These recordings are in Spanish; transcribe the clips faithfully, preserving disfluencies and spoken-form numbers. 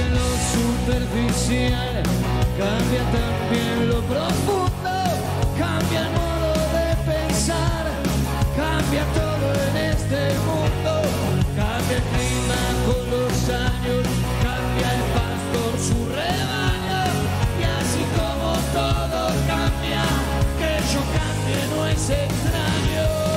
lo superficial, cambia también lo profundo, cambia el modo de pensar, cambia todo en este mundo, cambia el clima con los años, cambia el pastor su rebaño, y así como todo cambia, que yo cambie no es extraño.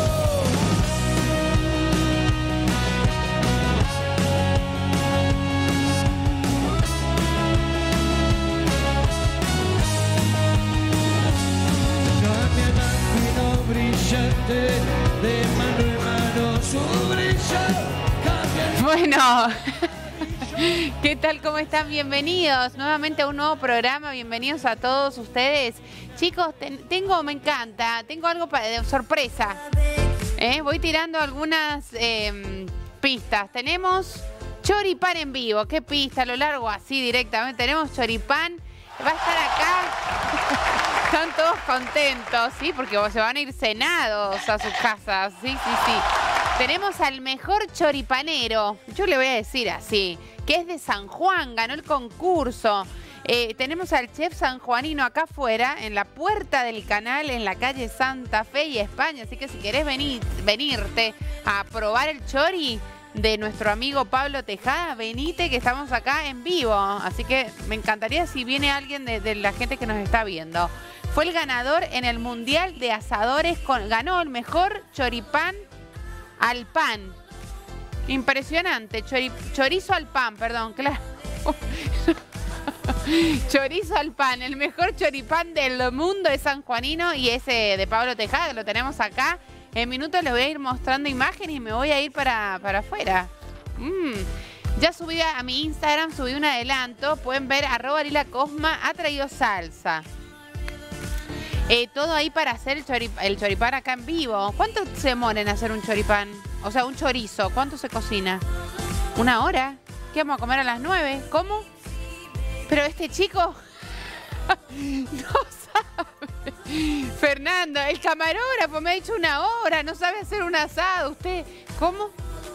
Brillante, de mano en mano su brillo, cambia. Bueno, ¿qué tal? ¿Cómo están? Bienvenidos nuevamente a un nuevo programa. Bienvenidos a todos ustedes. Chicos, ten, tengo, me encanta, tengo algo para, de sorpresa. ¿Eh? Voy tirando algunas eh, pistas. Tenemos choripán en vivo. ¿Qué pista? A lo largo así directamente. Tenemos choripán. Va a estar acá. Están todos contentos, ¿sí? Porque se van a ir cenados a sus casas. Sí, sí, sí. Tenemos al mejor choripanero, yo le voy a decir así, que es de San Juan, ganó el concurso. Eh, tenemos al chef sanjuanino acá afuera, en la puerta del canal, en la calle Santa Fe y España. Así que si querés venir, venirte a probar el chori de nuestro amigo Pablo Tejada, venite que estamos acá en vivo. Así que me encantaría si viene alguien de, de la gente que nos está viendo. Fue el ganador en el Mundial de Asadores, con, ganó el mejor choripán al pan. Impresionante, chori, chorizo al pan, perdón, claro. Chorizo al pan, el mejor choripán del mundo es sanjuanino y ese de Pablo Tejada, que lo tenemos acá. En minutos les voy a ir mostrando imágenes y me voy a ir para, para afuera. Mm. Ya subí a, a mi Instagram, subí un adelanto. Pueden ver, arroba Lila Cosma ha traído salsa. Eh, todo ahí para hacer el, chorip, el choripán acá en vivo. ¿Cuánto se demora en hacer un choripán? O sea, un chorizo. ¿Cuánto se cocina? ¿Una hora? ¿Qué vamos a comer a las nueve? ¿Cómo? Pero este chico no sabe. Fernando, el camarógrafo me ha dicho una hora, no sabe hacer un asado. ¿Usted cómo?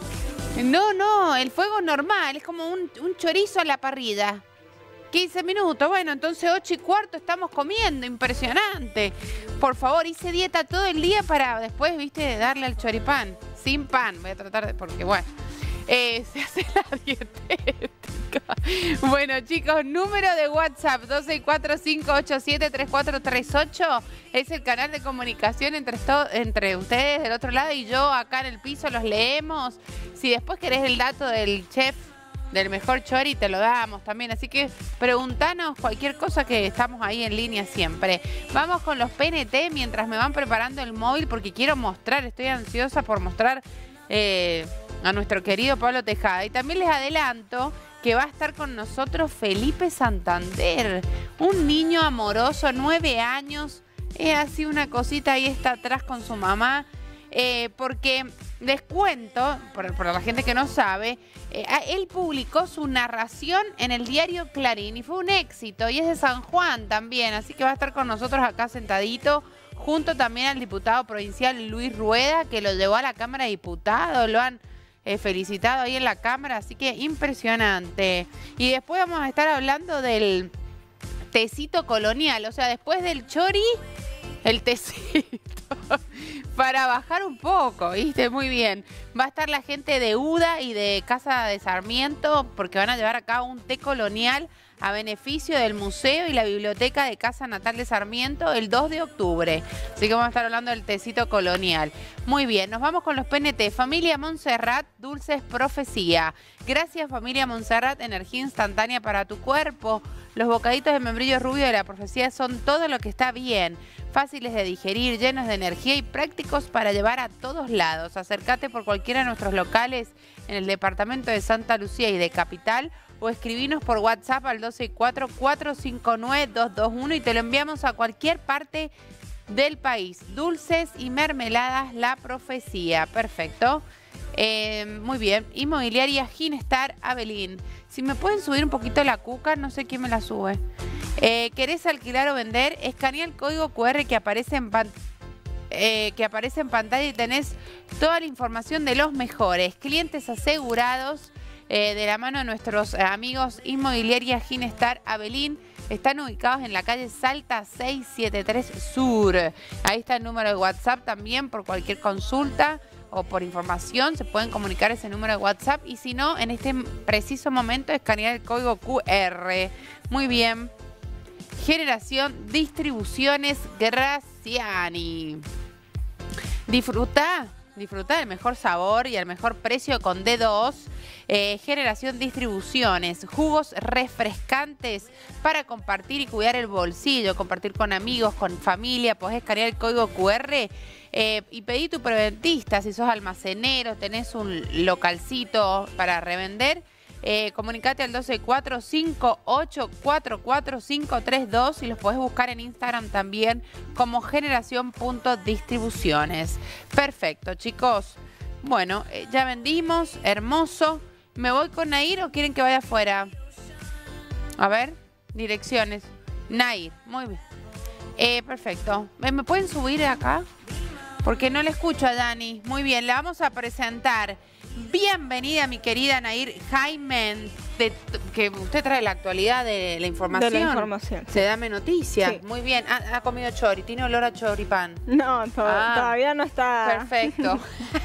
No, no, el fuego normal, es como un, un chorizo a la parrilla. quince minutos, bueno, entonces ocho y cuarto estamos comiendo, impresionante. Por favor, hice dieta todo el día para después, viste, darle al choripán. Sin pan, voy a tratar de, porque bueno, eh, se hace la dietética. Bueno, chicos, número de WhatsApp dos seis cuatro cinco ocho siete tres cuatro tres ocho. Es el canal de comunicación entre, entre ustedes del otro lado y yo acá en el piso los leemos. Si después querés el dato del chef del mejor chori, te lo damos también. Así que preguntanos cualquier cosa que estamos ahí en línea siempre. Vamos con los P N T mientras me van preparando el móvil porque quiero mostrar, estoy ansiosa por mostrar eh, a nuestro querido Pablo Tejada. Y también les adelanto que va a estar con nosotros Felipe Santander, un niño amoroso, nueve años, es así una cosita, ahí está atrás con su mamá, eh, porque les cuento, por, por la gente que no sabe, eh, él publicó su narración en el diario Clarín y fue un éxito, y es de San Juan también, así que va a estar con nosotros acá sentadito, junto también al diputado provincial Luis Rueda, que lo llevó a la Cámara de Diputados, lo han Eh, felicitado ahí en la cámara, así que impresionante. Y después vamos a estar hablando del tecito colonial, o sea, después del chori, el tecito, para bajar un poco, ¿viste? Muy bien. Va a estar la gente de U D A y de Casa de Sarmiento, porque van a llevar acá un té colonial a beneficio del museo y la biblioteca de Casa Natal de Sarmiento el dos de octubre. Así que vamos a estar hablando del tecito colonial. Muy bien, nos vamos con los P N T. Familia Montserrat, Dulces Profecía. Gracias, Familia Montserrat, energía instantánea para tu cuerpo. Los bocaditos de membrillo rubio de la profecía son todo lo que está bien. Fáciles de digerir, llenos de energía y prácticos para llevar a todos lados. Acércate por cualquiera de nuestros locales en el departamento de Santa Lucía y de Capital o escribinos por WhatsApp al dos seis cuatro cuatro cinco nueve dos dos uno y te lo enviamos a cualquier parte del país. Dulces y mermeladas, la profecía. Perfecto. Eh, muy bien. Inmobiliaria Ginestar Avelín. Si me pueden subir un poquito la cuca, no sé quién me la sube. Eh, ¿Querés alquilar o vender? Escanea el código cu erre que aparece en pantalla. Eh, que aparece en pantalla y tenés toda la información de los mejores clientes asegurados eh, de la mano de nuestros amigos Inmobiliaria Ginestar Abelín. Están ubicados en la calle Salta seiscientos setenta y tres Sur. Ahí está el número de WhatsApp también por cualquier consulta o por información. Se pueden comunicar ese número de WhatsApp. Y si no, en este preciso momento escanear el código Q R. Muy bien. Generación Distribuciones Graciani. Disfruta, disfruta del mejor sabor y el mejor precio con D dos. Eh, Generación Distribuciones, jugos refrescantes para compartir y cuidar el bolsillo, compartir con amigos, con familia. Podés escanear el código Q R eh, y pedir tu preventista. Si sos almacenero, tenés un localcito para revender, eh, comunicate al doce cuatro cinco ocho cuatro cuatro cinco tres dos y los podés buscar en Instagram también como generación.distribuciones. Perfecto, chicos. Bueno, eh, ya vendimos, hermoso. ¿Me voy con Nair o quieren que vaya afuera? A ver, direcciones. Nair, muy bien. Eh, perfecto. ¿Me pueden subir acá? Porque no le escucho a Dani. Muy bien, la vamos a presentar. Bienvenida, mi querida Nair Jaime, de, que usted trae la actualidad de la información. De la información. Se dame noticias. Sí. Muy bien. Ha, ha comido chori, tiene olor a choripán. No, to Ah, todavía no está. Perfecto.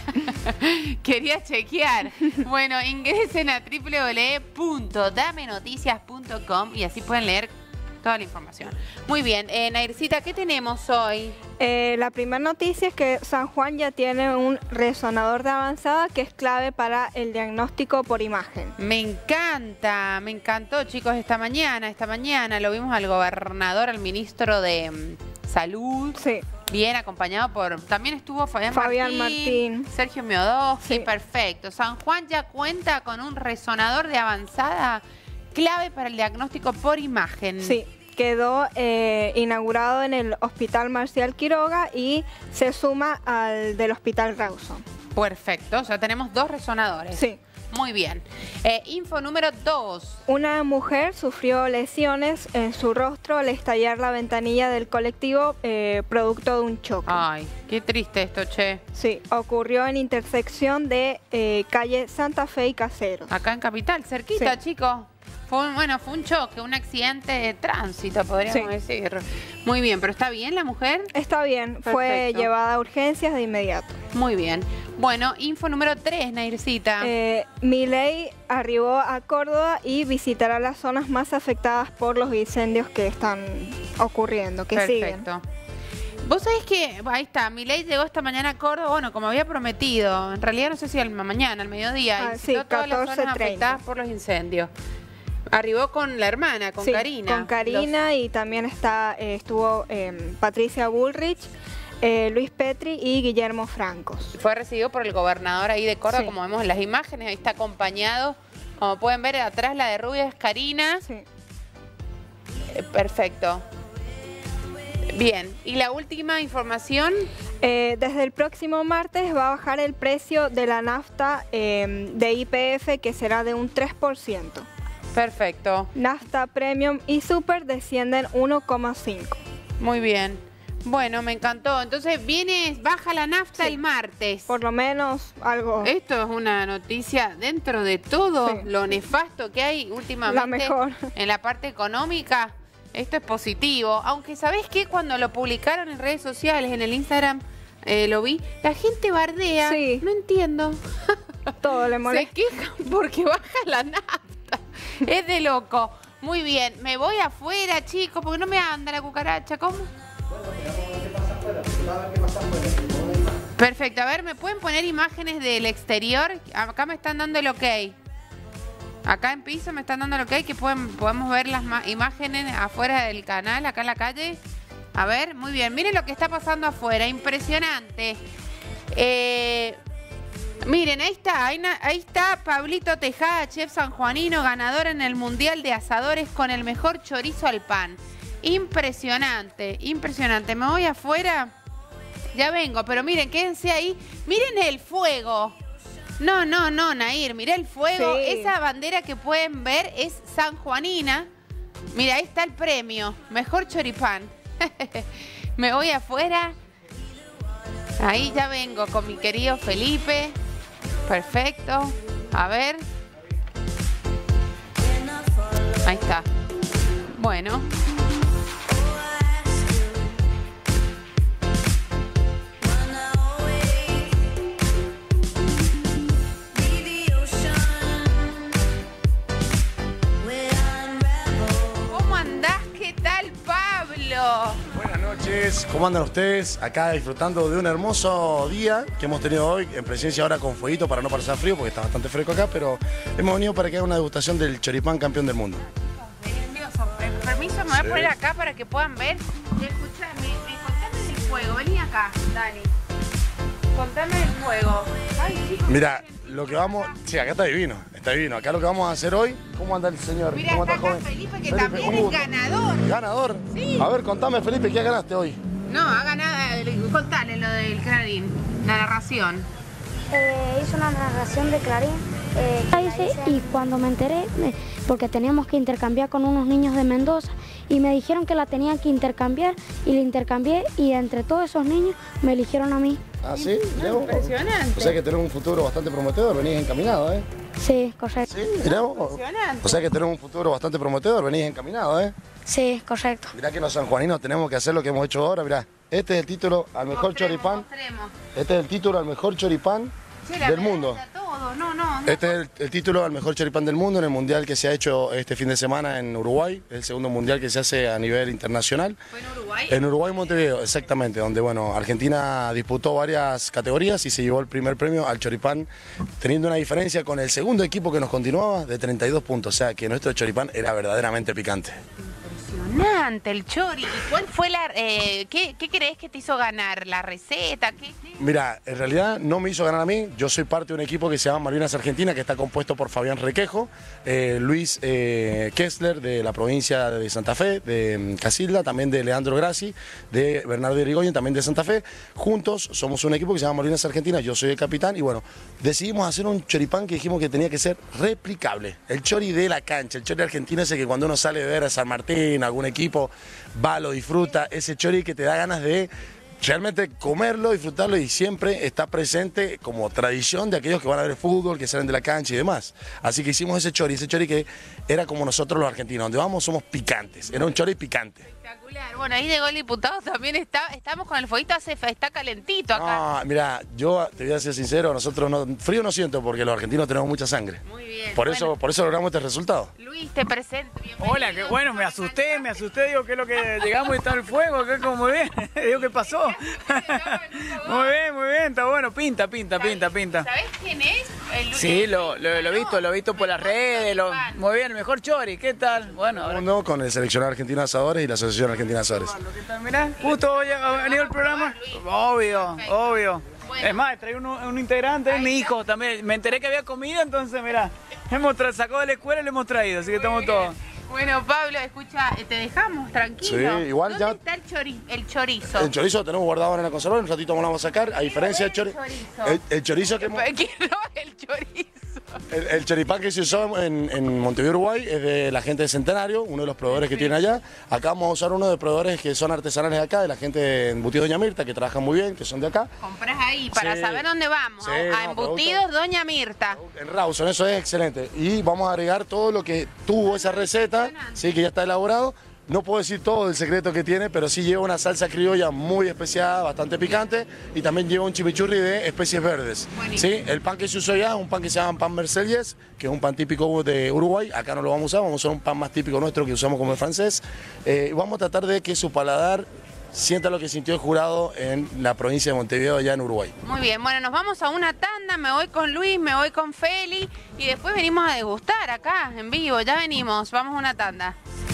Quería chequear. Bueno, ingresen a w w w punto dame noticias punto com y así pueden leer toda la información. Muy bien, eh, Naircita, ¿qué tenemos hoy? Eh, la primera noticia es que San Juan ya tiene un resonador de avanzada que es clave para el diagnóstico por imagen. Me encanta, me encantó, chicos, esta mañana, esta mañana lo vimos al gobernador, al ministro de um, Salud. Sí. Bien, acompañado por... También estuvo Fabián, Fabián Martín, Martín. Sergio Miodowski, Sí. Perfecto. San Juan ya cuenta con un resonador de avanzada clave para el diagnóstico por imagen. Sí, quedó eh, inaugurado en el Hospital Marcial Quiroga y se suma al del Hospital Rawson. Perfecto, o sea, tenemos dos resonadores. Sí. Muy bien. Eh, info número dos. Una mujer sufrió lesiones en su rostro al estallar la ventanilla del colectivo eh, producto de un choque. Ay, qué triste esto, che. Sí, ocurrió en intersección de eh, calle Santa Fe y Caseros. Acá en Capital, cerquita, Sí. chicos. Fue un, bueno, fue un choque, un accidente de tránsito, podríamos Sí. decir. Muy bien, pero ¿está bien la mujer? Está bien, fue Perfecto. llevada a urgencias de inmediato. Muy bien. Bueno, info número tres, Naircita. Eh, Milei arribó a Córdoba y visitará las zonas más afectadas por los incendios que están ocurriendo, que siguen. Perfecto. Vos sabés que, ahí está, Milei llegó esta mañana a Córdoba, bueno, como había prometido. En realidad no sé si a la mañana, al mediodía. Ah, y sí, visitó todas las catorce zonas treinta. afectadas por los incendios. Arribó con la hermana, con Sí, Karina. Con Karina y también está eh, estuvo eh, Patricia Bullrich, eh, Luis Petri y Guillermo Francos. Fue recibido por el gobernador ahí de Córdoba, Sí. como vemos en las imágenes. Ahí está acompañado. Como pueden ver, atrás la de rubia es Karina. Sí. Eh, perfecto. Bien, y la última información. Eh, desde el próximo martes va a bajar el precio de la nafta eh, de Y P F, que será de un tres por ciento. Perfecto, Nafta Premium y Super descienden uno coma cinco. muy bien. Bueno, me encantó. Entonces viene, baja la nafta Sí. el martes. Por lo menos algo. Esto es una noticia dentro de todo Sí. lo nefasto que hay últimamente La mejor. en la parte económica. Esto es positivo. Aunque, ¿sabés qué? Cuando lo publicaron en redes sociales, en el Instagram, eh, lo vi, la gente bardea. Sí. No entiendo. Todo le Se molesta. quejan porque baja la nafta. Es de loco. Muy bien. Me voy afuera, chicos, porque no me anda la cucaracha. ¿Cómo? Perfecto. A ver, ¿me pueden poner imágenes del exterior? Acá me están dando el ok. Acá en piso me están dando el ok, que pueden, podemos ver las imágenes afuera del canal, acá en la calle. A ver, muy bien. Miren lo que está pasando afuera. Impresionante. Eh... Miren, ahí está, ahí, ahí está Pablito Tejada, chef sanjuanino, ganador en el Mundial de Asadores con el mejor chorizo al pan. Impresionante, impresionante. Me voy afuera, ya vengo, pero miren, quédense ahí. Miren el fuego. No, no, no, Nair, miren el fuego. Sí. Esa bandera que pueden ver es sanjuanina. Mira, ahí está el premio, mejor choripán. Me voy afuera. Ahí ya vengo con mi querido Felipe. Perfecto. A ver. Ahí está. Bueno. ¿Cómo andás? ¿Qué tal, Pablo? Buenas noches, ¿cómo andan ustedes? Acá disfrutando de un hermoso día que hemos tenido hoy, en presencia ahora con fueguito para no pasar frío, porque está bastante fresco acá, pero hemos venido para que haga una degustación del choripán campeón del mundo. Permiso, me voy a poner acá para que puedan ver. Escuchame, contame del fuego, vení acá, Dani. Contame del fuego. Ay, chicos. Mira, lo que vamos... Sí, acá está divino, está divino. Acá lo que vamos a hacer hoy... ¿Cómo anda el señor? Mira, ¿Cómo está anda, acá joven? Felipe, que Felipe, también un es gusto. ganador. ¿Ganador? Sí. A ver, contame, Felipe, ¿qué ganaste hoy? No, ha ganado, contale lo del Clarín, la narración. Eh, hice una narración de Clarín. Eh, la hice y cuando me enteré, me- porque teníamos que intercambiar con unos niños de Mendoza y me dijeron que la tenían que intercambiar y la intercambié y entre todos esos niños me eligieron a mí. ¿Ah, sí? Mirá vos. Impresionante. O sea que tenés un futuro bastante prometedor, venís encaminado, ¿eh? Sí, correcto. Sí, mirá vos. Impresionante. O sea que tenés un futuro bastante prometedor, venís encaminado, ¿eh? Sí, correcto. Mirá que los sanjuaninos tenemos que hacer lo que hemos hecho ahora, mirá. Este es el título al mejor Mostremos, choripán. mostremos. Este es el título al mejor choripán Sí, la del medalla, mundo. todo. No, no, no. Este es el, el título al mejor choripán del mundo en el mundial que se ha hecho este fin de semana en Uruguay. Es el segundo mundial que se hace a nivel internacional. ¿Fue en Uruguay? En Uruguay, Montevideo, exactamente, donde bueno, Argentina disputó varias categorías y se llevó el primer premio al choripán, teniendo una diferencia con el segundo equipo que nos continuaba de treinta y dos puntos, o sea que nuestro choripán era verdaderamente picante. Impresionante el chori. ¿Y cuál fue la... eh, ¿qué, ¿Qué crees que te hizo ganar? ¿La receta? ¿Qué? Mira, en realidad no me hizo ganar a mí, yo soy parte de un equipo que se llama Malvinas Argentina, que está compuesto por Fabián Requejo, eh, Luis eh, Kessler de la provincia de Santa Fe, de mm, Casilda, también de Leandro Grassi, de Bernardo Irigoyen, también de Santa Fe. Juntos somos un equipo que se llama Malvinas Argentina, yo soy el capitán y bueno, decidimos hacer un choripán que dijimos que tenía que ser replicable. El chori de la cancha, el chori argentino ese que cuando uno sale de ver a San Martín, algún equipo, va, lo disfruta, ese chori que te da ganas de realmente comerlo, disfrutarlo y siempre está presente como tradición de aquellos que van a ver el fútbol, que salen de la cancha y demás. Así que hicimos ese chori, ese chori que era como nosotros los argentinos, donde vamos somos picantes, era un chori picante. Espectacular. Bueno, ahí llegó el diputado, también está, estamos con el fueguito, hace, está calentito acá. No, mira, yo te voy a ser sincero, nosotros no, frío no siento porque los argentinos tenemos mucha sangre. Muy bien. Por eso, Bueno, por eso logramos este resultado. Luis, te presento. Bienvenido. Hola, qué bueno, me asusté, me asusté, digo, ¿qué es lo que llegamos y está el fuego? acá como muy bien, digo, ¿qué pasó? Muy bien, muy bien, está bueno, pinta, pinta, pinta, pinta. ¿Sabés quién es? El, Sí, el- lo, lo, lo he visto, lo he visto por las redes, lo, muy bien, el mejor chori, ¿qué tal? Bueno, ahora... Mundo con el seleccionado argentino de asadores y la asociación argentina de asadores. ¿Qué tal? Mirá, justo hoy ha venido el programa. Obvio, obvio. Bueno. Es más, trae uno- un integrante, es mi hijo también. Me enteré que había comida, entonces mirá, hemos tra- sacado de la escuela y le hemos traído, así que estamos todos. Bueno, Pablo, escucha, te dejamos tranquilo. Sí, igual ¿Dónde ya- está el, chori- el chorizo? El chorizo lo tenemos guardado ahora en la conservadora, un ratito vamos a sacar, a diferencia del chori- chorizo. el, el chorizo que hemos- Quiero el chorizo. el, el choripán que se usó en, en Montevideo, Uruguay, es de la gente de Centenario, uno de los proveedores que tiene allá. Acá vamos a usar uno de proveedores que son artesanales de acá, de la gente de Embutidos Doña Mirta, que trabajan muy bien, que son de acá. Compras ahí para Sí. saber dónde vamos. Sí, a no, Embutidos producto- Doña Mirta. En Rawson, eso es excelente. Y vamos a agregar todo lo que tuvo esa receta, sí, que ya está elaborado. No puedo decir todo el secreto que tiene, pero sí lleva una salsa criolla muy especiada, bastante picante, y también lleva un chimichurri de especies verdes. Buenísimo. ¿Sí? El pan que se usó ya es un pan que se llama pan Mercedes, que es un pan típico de Uruguay. Acá no lo vamos a usar, vamos a usar un pan más típico nuestro que usamos como el francés. Eh, y vamos a tratar de que su paladar sienta lo que sintió el jurado en la provincia de Montevideo, allá en Uruguay. Muy bien, bueno, nos vamos a una tanda, me voy con Luis, me voy con Feli y después venimos a degustar acá, en vivo, ya venimos, vamos a una tanda.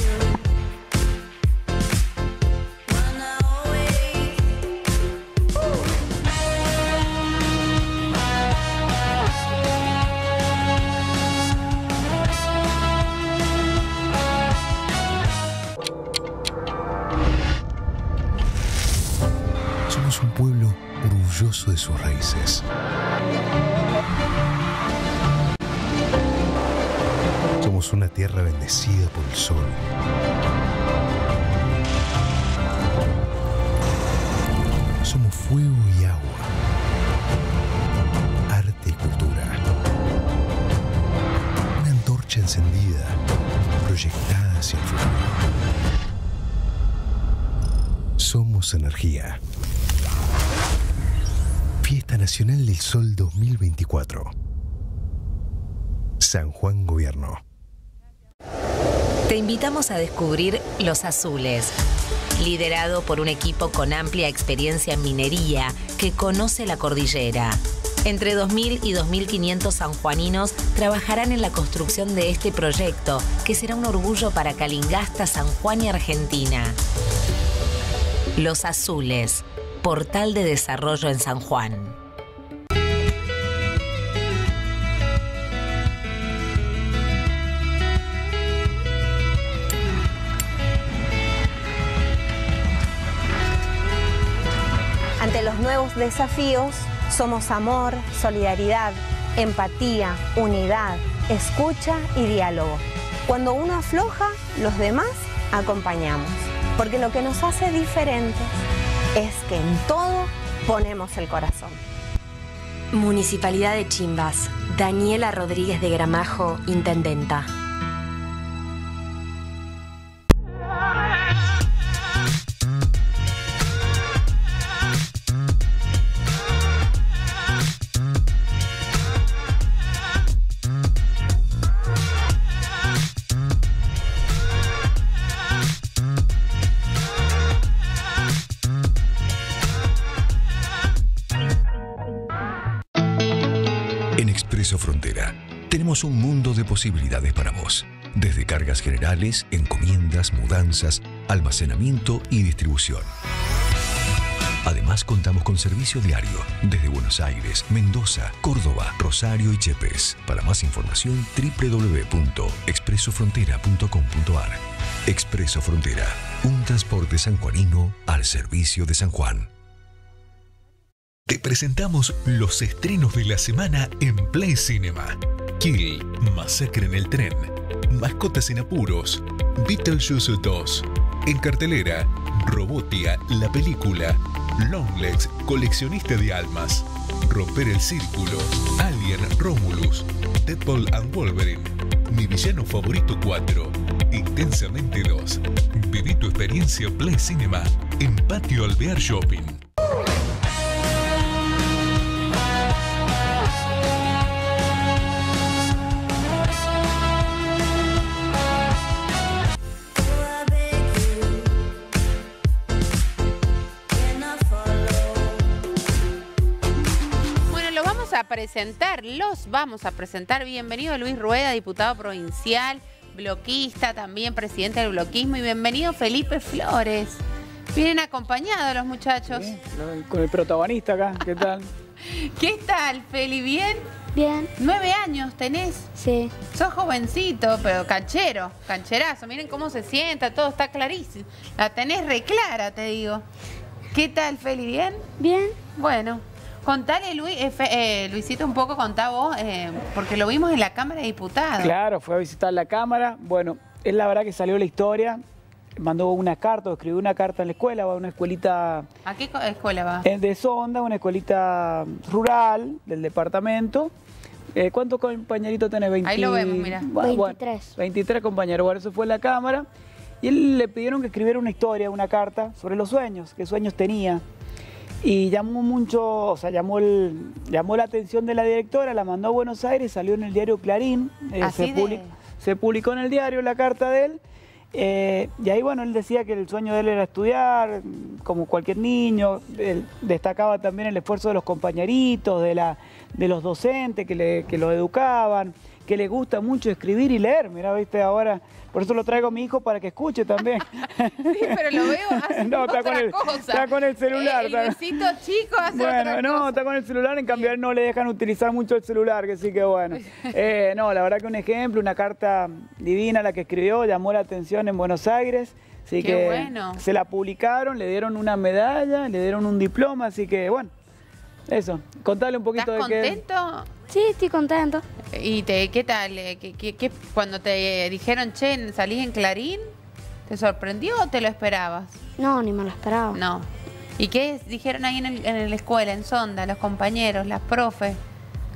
Somos un pueblo orgulloso de sus raíces. Somos una tierra bendecida por el sol. Somos fuego y agua, arte y cultura. Una antorcha encendida por proyectada hacia el futuro. Somos Energía. Fiesta Nacional del Sol dos mil veinticuatro. San Juan Gobierno. Te invitamos a descubrir Los Azules, liderado por un equipo con amplia experiencia en minería que conoce la cordillera. Entre dos mil y dos mil quinientos sanjuaninos trabajarán en la construcción de este proyecto, que será un orgullo para Calingasta, San Juan y Argentina. Los Azules, portal de desarrollo en San Juan. Ante los nuevos desafíos, somos amor, solidaridad, empatía, unidad, escucha y diálogo. Cuando uno afloja, los demás acompañamos. Porque lo que nos hace diferentes es que en todo ponemos el corazón. Municipalidad de Chimbas. Daniela Rodríguez de Gramajo, intendenta. Expreso Frontera. Tenemos un mundo de posibilidades para vos. Desde cargas generales, encomiendas, mudanzas, almacenamiento y distribución. Además, contamos con servicio diario desde Buenos Aires, Mendoza, Córdoba, Rosario y Chepes. Para más información, doble u doble u doble u punto expreso frontera punto com punto ar. Expreso Frontera. Un transporte sanjuanino al servicio de San Juan. Te presentamos los estrenos de la semana en Play Cinema. Kill, Masacre en el Tren, Mascotas en Apuros, Beetlejuice dos. En cartelera, Robotia, la película, Longlegs, coleccionista de almas, Romper el Círculo, Alien Romulus, Deadpool and Wolverine, Mi Villano Favorito cuatro, Intensamente dos. Viví tu experiencia Play Cinema en Patio Alvear Shopping. A presentar, los vamos a presentar. Bienvenido Luis Rueda, diputado provincial, bloquista, también presidente del bloquismo, y bienvenido Felipe Flores. Vienen acompañados los muchachos. Sí, con el protagonista acá, ¿qué tal? ¿Qué tal, Feli? ¿Bien? Bien. ¿Nueve años tenés? Sí. Sos jovencito, pero canchero, cancherazo. Miren cómo se sienta, todo está clarísimo. La tenés re clara, te digo. ¿Qué tal, Feli? ¿Bien? Bien. Bueno. Contale, Luis, eh, eh, Luisito, un poco, contá vos, eh, porque lo vimos en la Cámara de Diputados. Claro, fue a visitar la Cámara. Bueno, es la verdad que salió la historia. Mandó una carta, o escribió una carta en la escuela, va a una escuelita... ¿A qué escuela va? De Sonda, una escuelita rural del departamento. Eh, ¿Cuántos compañeritos tenés? veinte... Ahí lo vemos, mira. Bueno, veintitrés. veintitrés compañeros. Bueno, eso fue en la Cámara. Y él le pidieron que escribiera una historia, una carta sobre los sueños, qué sueños tenía. Y llamó mucho, o sea, llamó, el, llamó la atención de la directora, la mandó a Buenos Aires, salió en el diario Clarín, eh, se, de... publicó, se publicó en el diario la carta de él, eh, y ahí, bueno, él decía que el sueño de él era estudiar, como cualquier niño. Él destacaba también el esfuerzo de los compañeritos, de, la, de los docentes que, le, que lo educaban, que le gusta mucho escribir y leer. Mirá, viste, ahora, por eso lo traigo a mi hijo para que escuche también. Sí, pero lo veo haciendo no, está otra con el, cosa. Está con el celular. El Luisito chico hace bueno, otra no, cosa. está con el celular, en cambio a él no le dejan utilizar mucho el celular, que sí que bueno. Eh, no, la verdad que un ejemplo, una carta divina la que escribió, llamó la atención en Buenos Aires. Así Qué que bueno. Se la publicaron, le dieron una medalla, le dieron un diploma, así que bueno, eso. Contale un poquito de qué... ¿Estás contento? Sí, estoy contento. ¿Y te, qué tal? ¿Qué, qué, qué, cuando te dijeron, che, salís en Clarín, te sorprendió o te lo esperabas? No, ni me lo esperaba. No. ¿Y qué dijeron ahí en, el, en la escuela, en Sonda, los compañeros, las profes?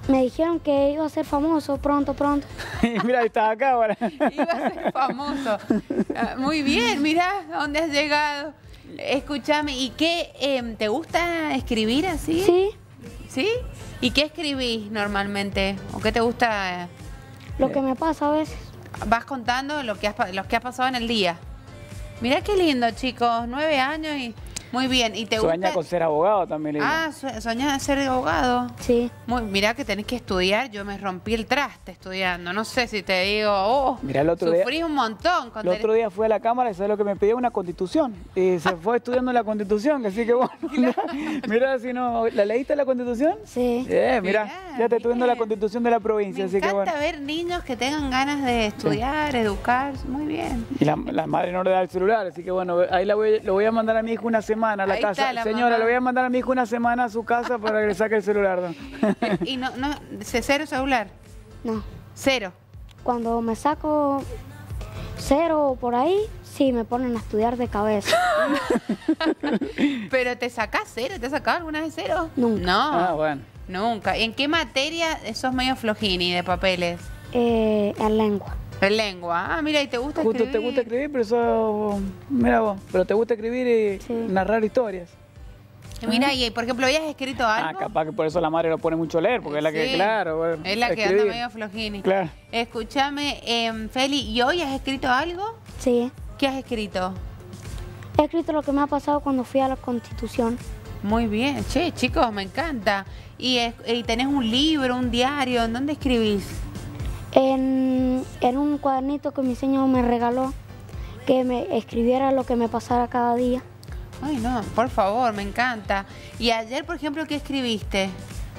Me dijeron que iba a ser famoso pronto, pronto. Mira, estaba acá ahora. Iba a ser famoso. Ah, muy bien, mira a dónde has llegado. Escúchame, ¿y qué eh, te gusta escribir así? Sí. ¿Sí? ¿Y qué escribís normalmente? ¿O qué te gusta? Lo que me pasa a veces. Vas contando lo que has, lo que ha pasado en el día. Mirá qué lindo, chicos. Nueve años y muy bien. ¿Y te Sueña gusta? con ser abogado también. Ella. Ah, su- soñás ser abogado. Sí. Muy, mirá que tenés que estudiar. Yo me rompí el traste estudiando. No sé si te digo, oh, Mirá, el otro día- sufrí un montón. Con El otro día fui a la cámara y sabes lo que me pidió, una constitución. Y se fue estudiando la constitución, así que bueno. Mira, si no, ¿la leíste la constitución? Sí. Eh, mira, Mirá, ya te estoy viendo la bien. constitución de la provincia, Me así que encanta bueno. ver niños que tengan ganas de estudiar, educar. Muy bien. Y la, la madre no le da el celular, así que bueno, ahí la voy, lo voy a mandar a mi hijo una semana a la Ahí casa. está la Señora, mamá. le voy a mandar a mi hijo una semana a su casa para que le saque el celular. ¿no? Y no, no, cero celular. No. Cero. Cuando me saco cero o por ahí, sí, me ponen a estudiar de cabeza. Pero te sacás cero, ¿te has sacado alguna vez cero? Nunca. No. Ah, bueno. Nunca. ¿En qué materia sos medio flojini de papeles? Eh, en lengua. En lengua. Ah, mira, y te gusta Justo escribir. te gusta escribir, pero eso, mira vos, pero te gusta escribir y Sí. narrar historias. Y Mira, y por ejemplo, ¿habías escrito Ah, algo? capaz que por eso la madre lo pone mucho a leer, porque es la que, Sí. claro, bueno, Es la que anda escribir. medio flojini. Claro. Escúchame, eh, Feli, ¿y hoy has escrito algo? Sí. ¿Qué has escrito? He escrito lo que me ha pasado cuando fui a la Constitución. Muy bien. Che, chicos, me encanta. ¿Y, es- y tenés un libro, un diario? ¿En dónde escribís? En, en un cuadernito que mi señor me regaló, que me escribiera lo que me pasara cada día. Ay, no, por favor, me encanta. ¿Y ayer, por ejemplo, qué escribiste?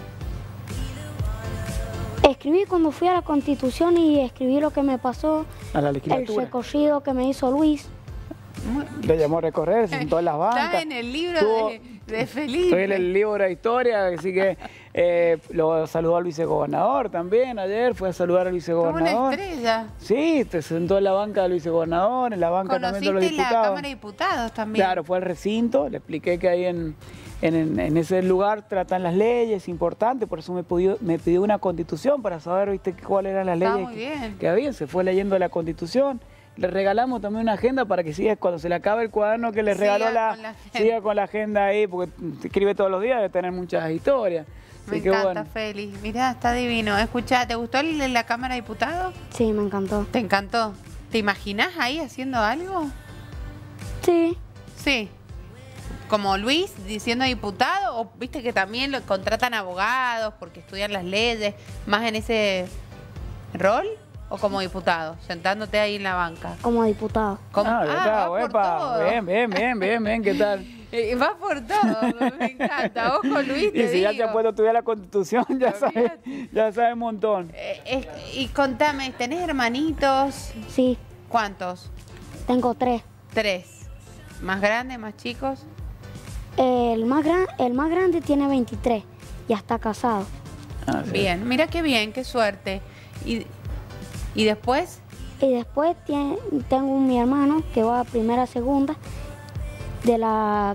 Escribí cuando fui a la Constitución y escribí lo que me pasó, A la el legislatura. recorrido que me hizo Luis. Le llamó a recorrer, se sentó en las bancas. Está en el libro Tuvo- de, de Felipe. Estoy en el libro de historia, así que eh, lo saludó al vicegobernador también ayer, fue a saludar al Como una vicegobernador. estrella. Sí, te sentó en la banca del vicegobernador, en la banca también de los Conociste la diputados. Cámara de Diputados también. Claro, fue al recinto, le expliqué que ahí en, en, en ese lugar tratan las leyes importantes, por eso me pidió, me pidió una constitución para saber, viste, cuáles eran las Está leyes muy que, bien. que había. Se fue leyendo la constitución. Le regalamos también una agenda para que siga, cuando se le acabe el cuaderno que le Siga regaló la, con la agenda. siga con la agenda ahí, porque escribe todos los días, debe tener muchas historias. Me Así que encanta, bueno. Feli. Mirá, está divino. Escuchá, ¿te gustó el de la Cámara de Diputados? Sí, me encantó. ¿Te encantó? ¿Te imaginás ahí haciendo algo? Sí, Sí. ¿Como Luis diciendo diputado? ¿O viste que también lo contratan abogados porque estudian las leyes? ¿Más en ese rol? ¿O como diputado? Sentándote ahí en la banca. como diputado. ¿Cómo? Ah, Ah, está, va por epa, todo. bien, bien, bien, bien, bien, ¿qué tal? Eh, va por todo, me encanta. Ojo, Luis, te Y si ya te digo. has puesto a estudiar la constitución, ya sabes, ya sabes un montón. Eh, es- y contame, ¿tenés hermanitos? Sí, ¿Cuántos? tengo tres. Tres. ¿Más grandes, más chicos? El más, gran, el más grande tiene veintitrés, ya está casado. Ah, sí. Bien, mira qué bien, qué suerte. ¿Y, y después? Y después tiene- tengo un, mi hermano que va a primera, segunda, de la,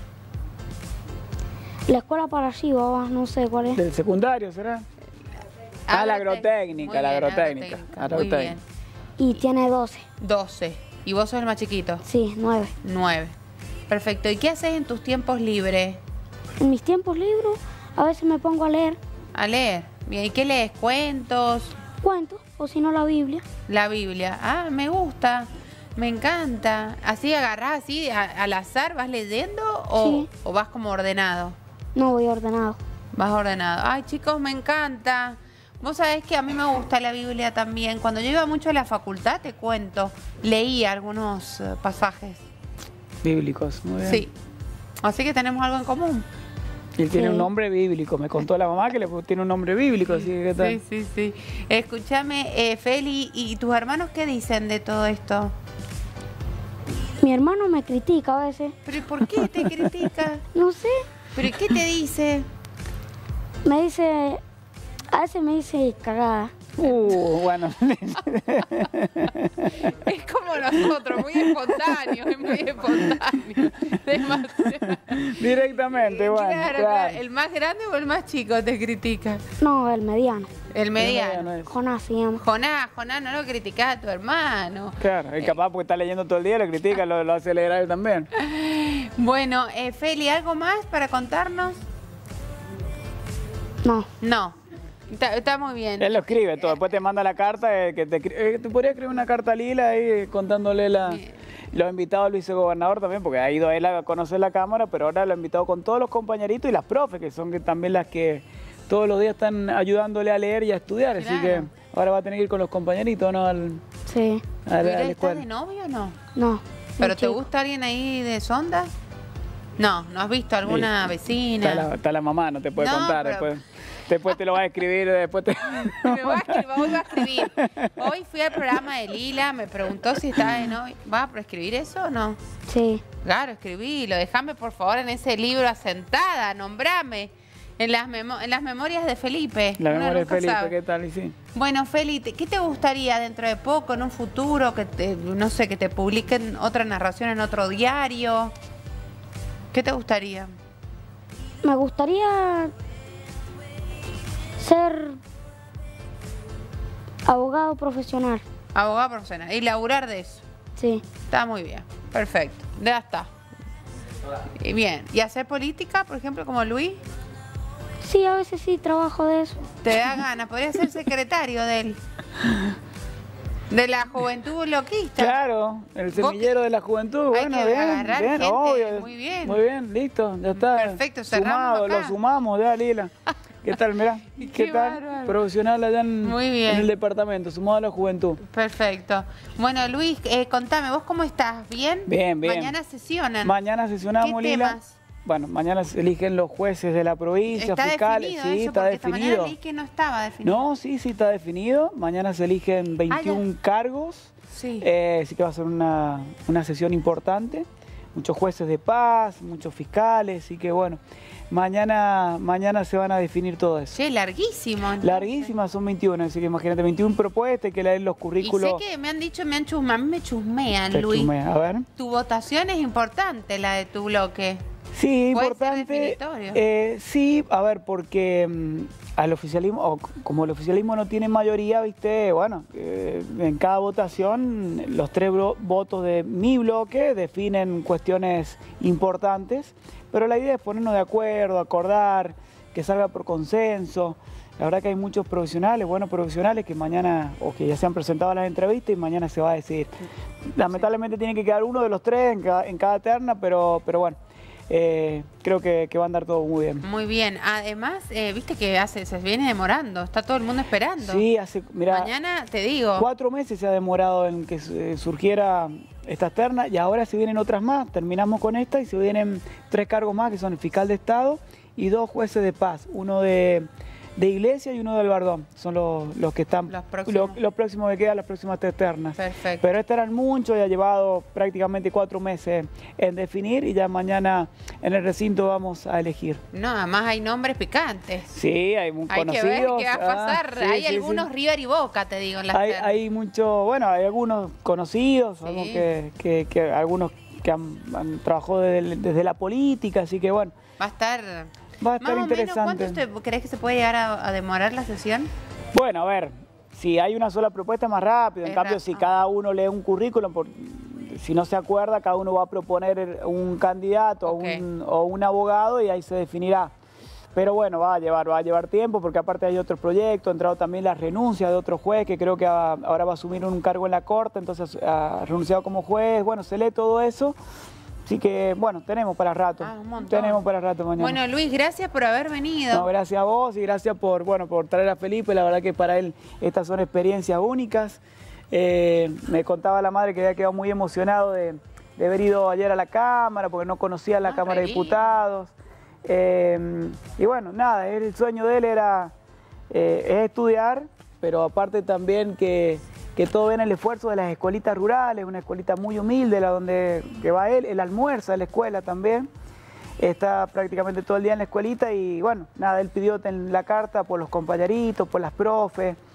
la escuela para arriba, va, no sé cuál es. ¿Del secundario será? Ah, la agrotécnica, Muy la bien, agrotécnica. Muy agrotécnica. bien. Y tiene doce, doce. ¿Y vos sos el más chiquito? sí, nueve. nueve. Perfecto. ¿Y qué haces en tus tiempos libres? En mis tiempos libres a veces me pongo a leer A leer. Bien, ¿y qué lees? ¿Cuentos? cuentos, o si no la Biblia. La Biblia. Ah, me gusta. Me encanta. ¿Así agarrás, así a- al azar, vas leyendo o, Sí. o vas como ordenado? No voy ordenado. Vas ordenado. Ay, chicos, me encanta. Vos sabés que a mí me gusta la Biblia también. Cuando yo iba mucho a la facultad, te cuento, leía algunos eh, pasajes. Bíblicos, muy bien. Sí. Así que tenemos algo en común. Y él tiene Sí. un nombre bíblico. Me contó la mamá que le tiene un nombre bíblico, así que ¿qué tal? Sí, sí, sí. Escúchame, eh, Feli, ¿y tus hermanos qué dicen de todo esto? Mi hermano me critica a veces. ¿Pero y por qué te critica? No sé, ¿Pero y qué te dice? me dice, a veces me dice cagada. Uh, bueno. Es como nosotros, muy espontáneo, es muy espontáneo. Demasiado. Directamente, bueno. Claro, claro. claro. ¿El más grande o el más chico te critica? No, el mediano. El mediano. El mediano es. Jonás se llama. Jonás, Jonás, no lo criticás a tu hermano. Claro, es capaz porque está leyendo todo el día, lo critica, lo, lo hace leer a él también. Bueno, eh, Feli, ¿algo más para contarnos? No. No. Está, está muy bien. Él lo escribe todo, después te manda la carta, eh, que te, escri- eh, tú podrías escribir una carta a Lila ahí contándole la... Lo ha invitado al vicegobernador también, porque ha ido él a conocer la Cámara, pero ahora lo ha invitado con todos los compañeritos y las profes, que son que también las que todos los días están ayudándole a leer y a estudiar. Así Claro. que ahora va a tener que ir con los compañeritos, ¿no? Al, Sí. a la, a la ¿Estás escuela. de novio o no? No. ¿Pero muy te chico. gusta alguien ahí de sonda? No, ¿no has visto alguna vecina? Está la, está la mamá, no te puede No, contar. pero- Después, después te lo va a escribir, después te... Me voy a escribir, hoy voy a escribir. Hoy fui al programa de Lila, me preguntó si estaba de novio. ¿Vas a escribir eso o no? Sí. Claro, escribilo. Déjame, por favor, en ese libro asentada, nombrame. En las, memo- en las memorias de Felipe. La Uno memoria de nunca Felipe, sabe. ¿qué tal? Y sí. Bueno, Feli, te- ¿qué te gustaría dentro de poco, en un futuro, que te, no sé, que te publiquen otra narración en otro diario? ¿Qué te gustaría? Me gustaría ser abogado profesional. Abogado profesional. Y laburar de eso. Sí. Está muy bien. Perfecto. Ya está. Y bien. ¿Y hacer política, por ejemplo, como Luis? Sí, a veces sí trabajo de eso. Te da ganas. Podría ser secretario de él. De la juventud loquista. Claro, el semillero de la juventud, Hay bueno, que bien, agarrar bien, gente, obvio. muy bien. Muy bien, listo, ya está. Perfecto, cerramos Sumado, acá. lo sumamos, ya, Lila. ¿Qué tal, mirá? ¿Qué, Qué tal? bárbaro. Profesional allá en, Muy bien. en el departamento, sumado a la juventud. Perfecto. Bueno, Luis, eh, contame, ¿vos cómo estás? ¿Bien? Bien, bien. Mañana sesionan. Mañana sesionamos, ¿Qué Lila. temas? Bueno, mañana se eligen los jueces de la provincia, ¿Está fiscales. definido Sí, eso? está Porque esta mañana definido. leí que no estaba definido. No, sí, sí, está definido. Mañana se eligen veintiún cargos. Sí. Eh, sí que va a ser una, una sesión importante. Muchos jueces de paz, muchos fiscales. Así que bueno, mañana, mañana se van a definir todo eso. Che, larguísimo. entonces. Larguísimas, son veintiuno, así que imagínate, veintiún propuestas, hay que leer los Y currículos. sé que me han dicho, me han chusmeado, a mí me chusmean, Te Luis. chusmea. A ver. Tu votación es importante, la de tu bloque. Sí, Puede ser importante. definitorio. Eh, sí, a ver, porque mm, al oficialismo, o c- como el oficialismo no tiene mayoría, viste, bueno, eh, en cada votación los tres bro- votos de mi bloque definen cuestiones importantes, pero la idea es ponernos de acuerdo, acordar, que salga por consenso. La verdad que hay muchos profesionales, buenos profesionales que mañana, o que ya se han presentado a las entrevistas y mañana se va a decidir. Lamentablemente tiene que quedar uno de los tres en cada, en cada terna, pero, pero bueno. Eh, creo que, que va a andar todo muy bien. Muy bien. Además, eh, viste que hace, se viene demorando. Está todo el mundo esperando. Sí, hace, mira, Mañana te digo. cuatro meses se ha demorado en que eh, surgiera estas ternas y ahora se vienen otras más. Terminamos con esta y se vienen tres cargos más que son el fiscal de Estado y dos jueces de paz. Uno de, de Iglesia y uno del Bardón. Son los, los que están, Los próximos. Los, los próximos que quedan, las próximas tres ternas. Perfecto. Pero estas eran muchos y ha llevado prácticamente cuatro meses en definir y ya mañana en el recinto vamos a elegir. No, además hay nombres picantes. Sí, hay muy Hay que conocidos. ver qué va a pasar. Ah, sí, hay sí, algunos sí. River y Boca, te digo, en las Hay, ternas. hay mucho, bueno, hay algunos conocidos, Sí. sabemos que, que- que algunos que han, han trabajado desde, desde la política, así que bueno, Va a estar... va a estar Más o menos, interesante. ¿cuánto te- crees que se puede llegar a, a demorar la sesión? Bueno, a ver, si hay una sola propuesta más rápido, en Es cambio ra- si ah. cada uno lee un currículum, por- si no se acuerda, cada uno va a proponer un candidato Ok. o, un, o un abogado y ahí se definirá. Pero bueno, va a llevar, va a llevar tiempo porque aparte hay otros proyectos, ha entrado también la renuncia de otro juez que creo que va- ahora va a asumir un cargo en la corte, entonces ha renunciado como juez, bueno, se lee todo eso. Así que, bueno, tenemos para rato. Ah, un montón. Tenemos para rato mañana. Bueno, Luis, gracias por haber venido. No, gracias a vos y gracias por, bueno, por traer a Felipe. La verdad que para él estas son experiencias únicas. Eh, me contaba la madre que había quedado muy emocionado de, de haber ido ayer a la Cámara porque no conocía la Ah, Cámara de re Diputados. Eh, y bueno, nada, el sueño de él era eh, es estudiar, pero aparte también que, que todo ven el esfuerzo de las escuelitas rurales, una escuelita muy humilde, la donde que va él, él almuerza en la escuela también. Está prácticamente todo el día en la escuelita y bueno, nada, él pidió en la carta por los compañeritos, por las profes,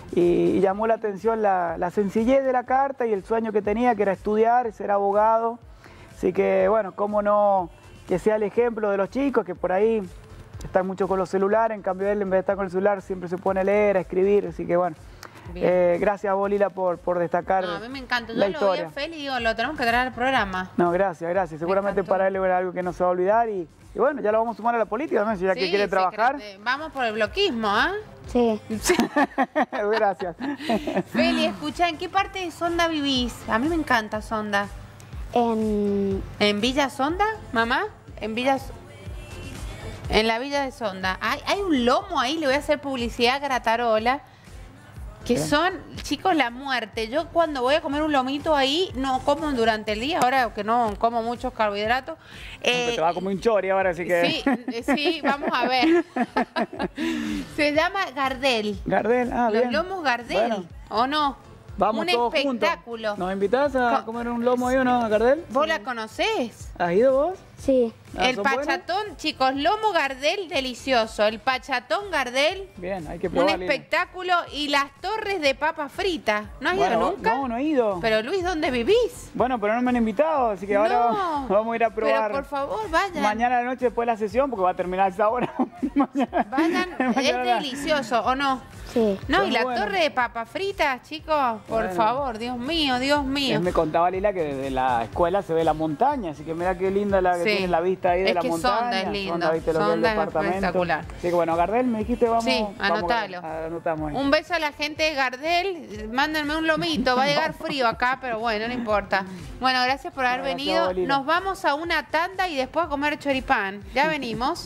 y, y llamó la atención la, la sencillez de la carta y el sueño que tenía, que era estudiar, ser abogado. Así que, bueno, cómo no que sea el ejemplo de los chicos que por ahí están mucho con los celulares, en cambio él en vez de estar con el celular siempre se pone a leer, a escribir, así que bueno. Eh, gracias a vos, Lila, por, por destacar No, a mí me encanta. Yo la lo historia. vi a Feli y digo, lo tenemos que traer al programa. No, gracias, gracias. Seguramente para él era algo que no se va a olvidar y, y bueno, ya lo vamos a sumar a la política, ¿no? Si ya Sí, que quiere sí, trabajar. creo que- Vamos por el bloquismo, ¿ah? Sí. Gracias. Feli, escucha, ¿en qué parte de Sonda vivís? A mí me encanta Sonda. En... ¿En Villa Sonda, mamá? En Villa... En la Villa de Sonda. Hay, hay un lomo ahí, le voy a hacer publicidad a Gratarola, que ¿Qué? son, chicos, la muerte. Yo cuando voy a comer un lomito ahí, no como durante el día, ahora que no como muchos carbohidratos. Aunque te va a comer un chori ahora, así que... Sí, eh, sí, vamos a ver. Se llama Gardel. Gardel, ah, Los bien. lomos Gardel, Bueno. ¿o no? Vamos un todos espectáculo. juntos. ¿Nos invitás a Co- comer un lomo ahí o no, Gardel? ¿Vos la conocés? ¿Has ido vos? Sí. Ah, El ¿son buenas? pachatón, chicos, lomo Gardel delicioso. El pachatón Gardel, Bien, hay que un probar. Lila. espectáculo. Y las torres de papa frita. ¿No has Bueno, ido nunca? No, no he ido. Pero Luis, ¿dónde vivís? Bueno, pero no me han invitado, así que ahora No. vamos a ir a probar. Pero por favor, vayan. Mañana a la noche después de la sesión, porque va a terminar a esa hora. Mañana. Vayan, es Mañana. delicioso, ¿o no? Sí. No, Son y la buenos. torre de papas fritas, chicos, por Bueno. favor, Dios mío, Dios Él mío. me contaba, Lila, que desde la escuela se ve la montaña, así que mira qué linda la que Sí. tiene la vista ahí de Es la que montaña. Sonda es lindo. Sonda, viste lo que es el Sonda es departamento. espectacular. Así que bueno, Gardel, me dijiste, vamos. Sí, vamos, anotalo. Gardel. Anotamos ahí. Un beso a la gente de Gardel. Mándenme un lomito. Va a llegar frío acá, pero bueno, no importa. Bueno, gracias por haber Gracias, venido. Bolina. Nos vamos a una tanda y después a comer choripán. Ya venimos.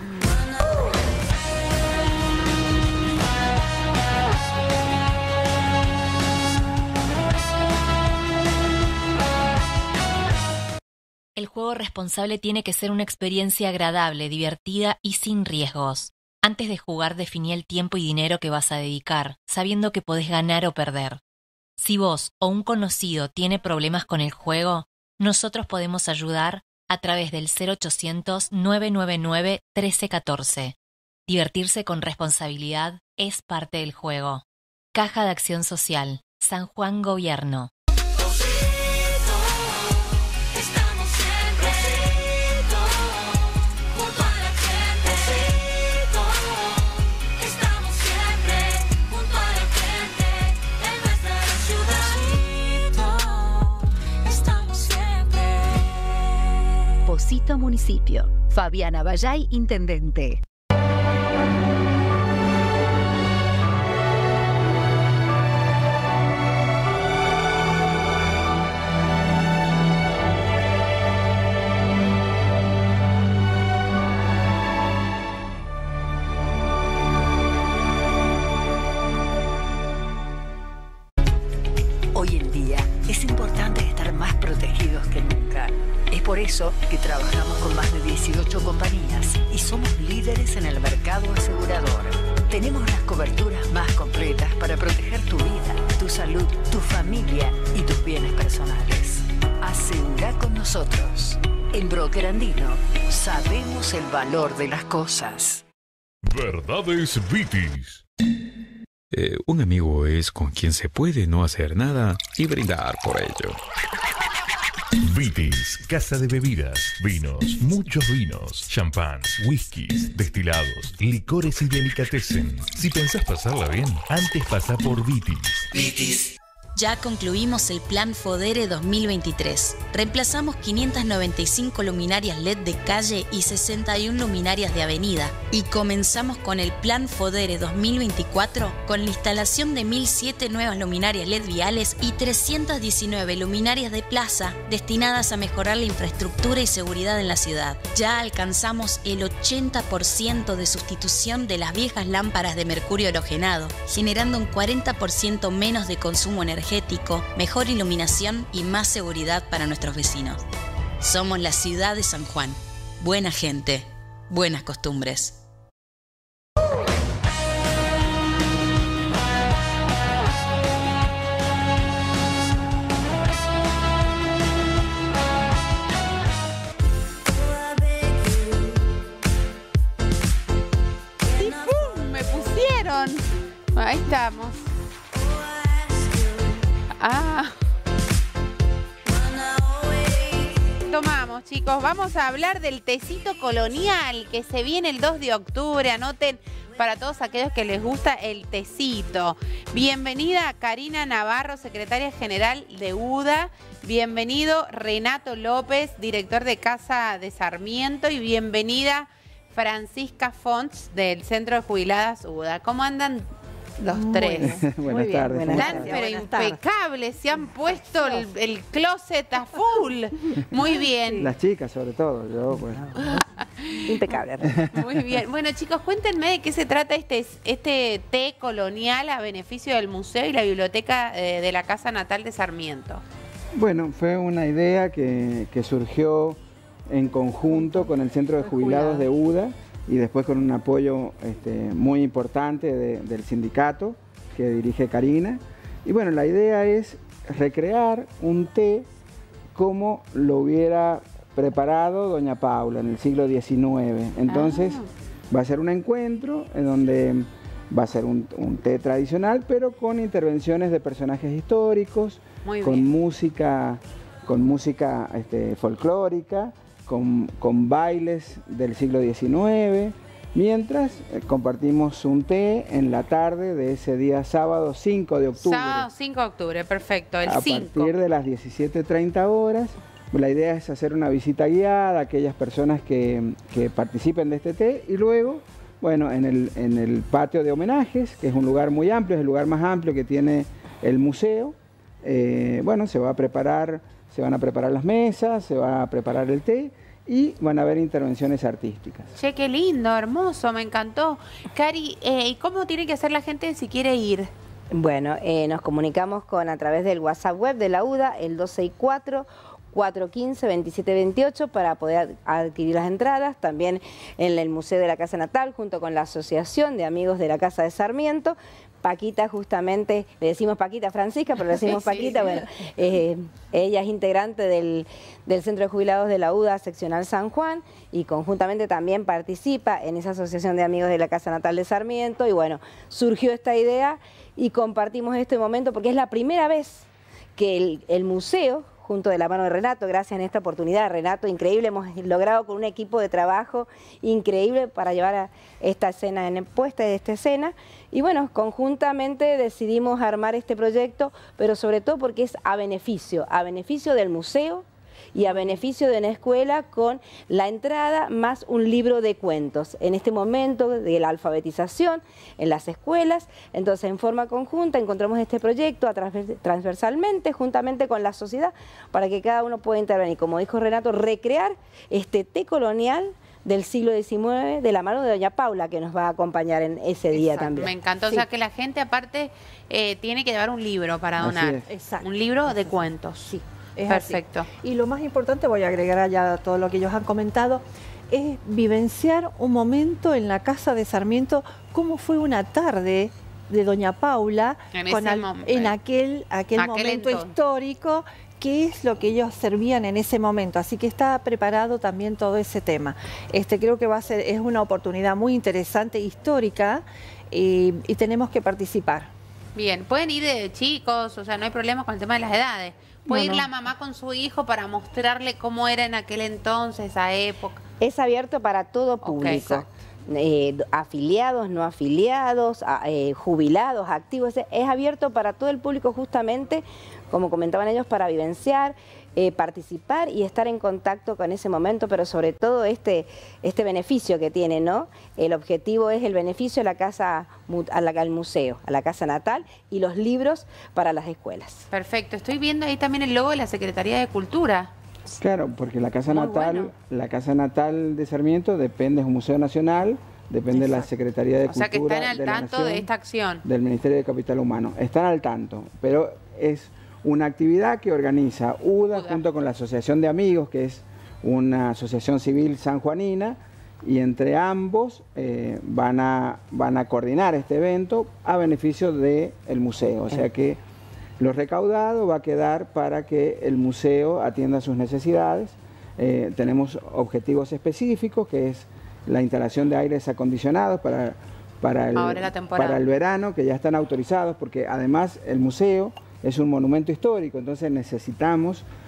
El juego responsable tiene que ser una experiencia agradable, divertida y sin riesgos. Antes de jugar, definí el tiempo y dinero que vas a dedicar, sabiendo que podés ganar o perder. Si vos o un conocido tiene problemas con el juego, nosotros podemos ayudar a través del cero ochocientos, nueve nueve nueve, trece catorce. Divertirse con responsabilidad es parte del juego. Caja de Acción Social, San Juan Gobierno. Estamos siempre junto a la gente. Estamos siempre junto a la gente en nuestra ciudad. Estamos siempre. Pocito Municipio. Fabiana Bayay, Intendente. Hoy en día es importante estar más protegidos que nunca. Es por eso que trabajamos con más de dieciocho compañías y somos líderes en el mercado asegurador. Tenemos las coberturas más completas para proteger tu vida, tu salud, tu familia y tus bienes personales. Asegura con nosotros. En Broker Andino sabemos el valor de las cosas. Verdades Vitis. Eh, un amigo es con quien se puede no hacer nada y brindar por ello. Vitis, casa de bebidas, vinos, muchos vinos, champán, whiskies, destilados, licores y delicatessen. Si pensás pasarla bien, antes pasá por Vitis. Vitis. Ya concluimos el Plan Fodere dos mil veintitrés. Reemplazamos quinientas noventa y cinco luminarias L E D de calle y sesenta y una luminarias de avenida. Y comenzamos con el Plan Fodere dos mil veinticuatro con la instalación de mil siete nuevas luminarias L E D viales y trescientas diecinueve luminarias de plaza destinadas a mejorar la infraestructura y seguridad en la ciudad. Ya alcanzamos el ochenta por ciento de sustitución de las viejas lámparas de mercurio halogenado, generando un cuarenta por ciento menos de consumo energético, mejor iluminación y más seguridad para nuestros vecinos. Somos la ciudad de San Juan. Buena gente, buenas costumbres. ¡Y pum! Me pusieron. Ahí estamos. chicos, vamos a hablar del tecito colonial que se viene el dos de octubre. Anoten para todos aquellos que les gusta el tecito. Bienvenida Karina Navarro, secretaria general de U D A. Bienvenido Renato López, director de Casa de Sarmiento. Y bienvenida Francisca Fonts del Centro de Jubiladas U D A. ¿Cómo andan los Muy tres? bien. Buenas tardes. Están Buenas pero tardes. impecables, se han puesto el, el closet a full. Muy bien. Las chicas sobre todo, yo pues. Impecable. Muy bien. Bueno, chicos, cuéntenme de qué se trata este, este té colonial a beneficio del museo y la biblioteca eh, de la Casa Natal de Sarmiento. Bueno, fue una idea que, que surgió en conjunto con el Centro de Jubilados de U D A y después con un apoyo este, muy importante de, del sindicato que dirige Karina. Y bueno, la idea es recrear un té como lo hubiera preparado doña Paula en el siglo diecinueve. Entonces ah. va a ser un encuentro en donde va a ser un, un té tradicional, pero con intervenciones de personajes históricos, Muy con bien. música, con música este, folclórica, con, con bailes del siglo diecinueve, mientras eh, compartimos un té en la tarde de ese día sábado cinco de octubre. Sábado cinco de octubre, perfecto, el a cinco. A partir de las diecisiete treinta horas. La idea es hacer una visita guiada a aquellas personas que, que participen de este té y luego, bueno, en el, en el patio de homenajes, que es un lugar muy amplio, es el lugar más amplio que tiene el museo, eh, bueno, se va a preparar, se van a preparar las mesas, se va a preparar el té y van a haber intervenciones artísticas. Che, qué lindo, hermoso, me encantó. Cari, eh, ¿y cómo tiene que hacer la gente si quiere ir? Bueno, eh, nos comunicamos con a través del WhatsApp web de la U D A, el dos seis cuatro, cuatro uno cinco, veintisiete veintiocho, para poder adquirir las entradas. También en el Museo de la Casa Natal, junto con la Asociación de Amigos de la Casa de Sarmiento. Paquita, justamente, le decimos Paquita Francisca, pero le decimos Paquita, sí. bueno, eh, ella es integrante del, del Centro de Jubilados de la U D A Seccional San Juan y conjuntamente también participa en esa Asociación de Amigos de la Casa Natal de Sarmiento y bueno, surgió esta idea y compartimos este momento porque es la primera vez que el, el museo, junto de la mano de Renato, gracias en esta oportunidad, Renato, increíble, hemos logrado con un equipo de trabajo increíble para llevar a esta escena en puesta de esta escena, y bueno, conjuntamente decidimos armar este proyecto, pero sobre todo porque es a beneficio, a beneficio del museo, y a beneficio de una escuela con la entrada más un libro de cuentos. En este momento de la alfabetización en las escuelas, entonces en forma conjunta encontramos este proyecto transversalmente, juntamente con la sociedad, para que cada uno pueda intervenir. Como dijo Renato, recrear este té colonial del siglo diecinueve de la mano de doña Paula, que nos va a acompañar en ese día Exacto, también. Me encantó, sí. O sea que la gente aparte eh, tiene que llevar un libro para donar, un libro de cuentos. Sí. Es Perfecto. Así. Y lo más importante, voy a agregar allá todo lo que ellos han comentado, es vivenciar un momento en la Casa de Sarmiento, cómo fue una tarde de doña Paula en, con al, en aquel, aquel, aquel momento entonces. histórico, qué es lo que ellos servían en ese momento. Así que está preparado también todo ese tema. Este, creo que va a ser, es una oportunidad muy interesante, histórica, y, y tenemos que participar. Bien, pueden ir de chicos, o sea, no hay problema con el tema de las edades. Puede no, ir no. la mamá con su hijo para mostrarle cómo era en aquel entonces, esa época. Es abierto para todo público. Okay, eh, afiliados, no afiliados, eh, jubilados, activos. Es abierto para todo el público justamente, como comentaban ellos, para vivenciar, eh, participar y estar en contacto con ese momento, pero sobre todo este, este beneficio que tiene, ¿no? El objetivo es el beneficio a la casa, a la, al museo, a la Casa Natal y los libros para las escuelas. Perfecto. Estoy viendo ahí también el logo de la Secretaría de Cultura. Claro, porque la Casa Muy Natal, bueno. la Casa Natal de Sarmiento depende de un museo nacional, depende Exacto. de la Secretaría de o Cultura. O sea que están al de tanto Nación, de esta acción. Del Ministerio de Capital Humano. Están al tanto, pero es una actividad que organiza U D A, U D A junto con la Asociación de Amigos, que es una asociación civil sanjuanina, y entre ambos eh, van, a, van a coordinar este evento a beneficio del museo. O sea que lo recaudado va a quedar para que el museo atienda sus necesidades. Eh, tenemos objetivos específicos, que es la instalación de aires acondicionados para, para, el, para el verano, que ya están autorizados, porque además el museo es un monumento histórico, entonces necesitamos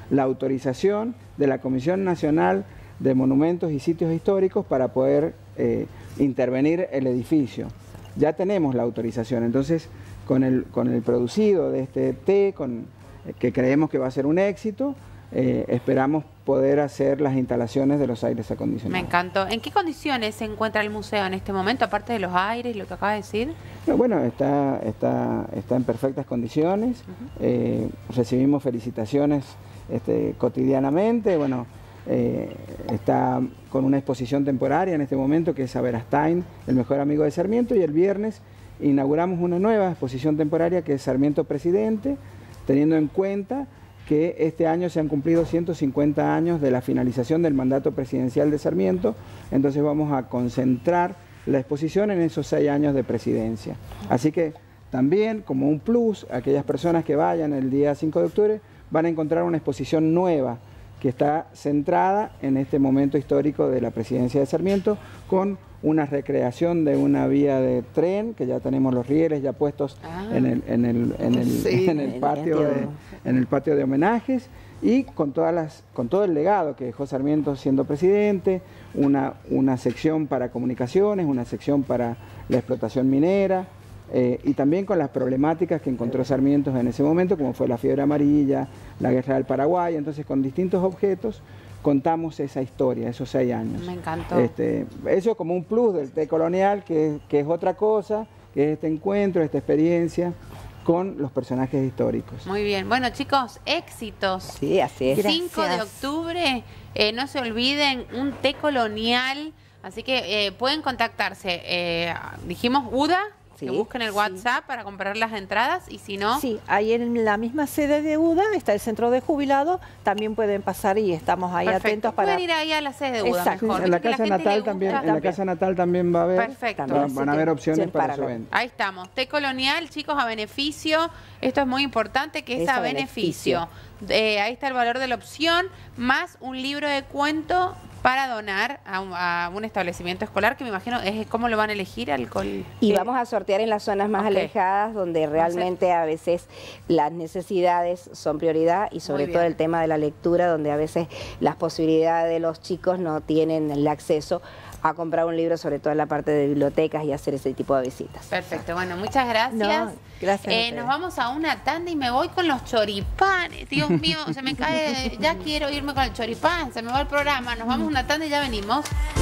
la autorización de la Comisión Nacional de Monumentos y Sitios Históricos para poder eh, intervenir el edificio. Ya tenemos la autorización, entonces con el, con el producido de este té, con, eh, que creemos que va a ser un éxito, eh, esperamos poder hacer las instalaciones de los aires acondicionados. Me encantó. ¿En qué condiciones se encuentra el museo en este momento, aparte de los aires, lo que acaba de decir? Bueno, está, está, está en perfectas condiciones, uh-huh. eh, recibimos felicitaciones este, cotidianamente, bueno, eh, está con una exposición temporaria en este momento que es Aberastain, el mejor amigo de Sarmiento, y el viernes inauguramos una nueva exposición temporaria que es Sarmiento Presidente, teniendo en cuenta que este año se han cumplido ciento cincuenta años de la finalización del mandato presidencial de Sarmiento, entonces vamos a concentrar la exposición en esos seis años de presidencia. Así que también, como un plus, aquellas personas que vayan el día cinco de octubre van a encontrar una exposición nueva que está centrada en este momento histórico de la presidencia de Sarmiento, con una recreación de una vía de tren, que ya tenemos los rieles ya puestos ah. en, el, en, el, en, el, sí, en, el patio de, en el patio de homenajes, y con, todas las, con todo el legado que dejó Sarmiento siendo presidente, una, una sección para comunicaciones, una sección para la explotación minera, eh, y también con las problemáticas que encontró Sarmiento en ese momento, como fue la fiebre amarilla, la guerra del Paraguay. Entonces, con distintos objetos contamos esa historia, esos seis años. Me encantó. Este, eso como un plus del té colonial, que, que es otra cosa, que es este encuentro, esta experiencia con los personajes históricos. Muy bien. Bueno, chicos, éxitos. Sí, así es. cinco de octubre, eh, no se olviden, un té colonial. Así que eh, pueden contactarse. Eh, dijimos UDA. Sí, que busquen el WhatsApp sí. para comprar las entradas, y si no... Sí, ahí en la misma sede de UDA está el centro de jubilados, también pueden pasar y estamos ahí Perfecto. atentos para... Pueden ir ahí a la sede de UDA Exacto. mejor. Sí, en la casa la natal también, en la casa natal también va a haber, Perfecto. Van, van a haber opciones para su evento. Ahí estamos, té colonial, chicos, a beneficio, esto es muy importante, que es, es a beneficio. beneficio. Eh, ahí está el valor de la opción, más un libro de cuento para donar a un, a un establecimiento escolar, que me imagino es cómo lo van a elegir alcohol. Y vamos a sortear en las zonas más okay. alejadas, donde realmente a veces las necesidades son prioridad, y sobre todo el tema de la lectura, donde a veces las posibilidades de los chicos no tienen el acceso a comprar un libro, sobre todo en la parte de bibliotecas, y hacer ese tipo de visitas. Perfecto, bueno, muchas gracias. No, gracias eh, nos vamos a una tanda y me voy con los choripanes. Dios mío, se me cae, ya quiero irme con el choripán, se me va el programa. Nos vamos a una tanda y ya venimos.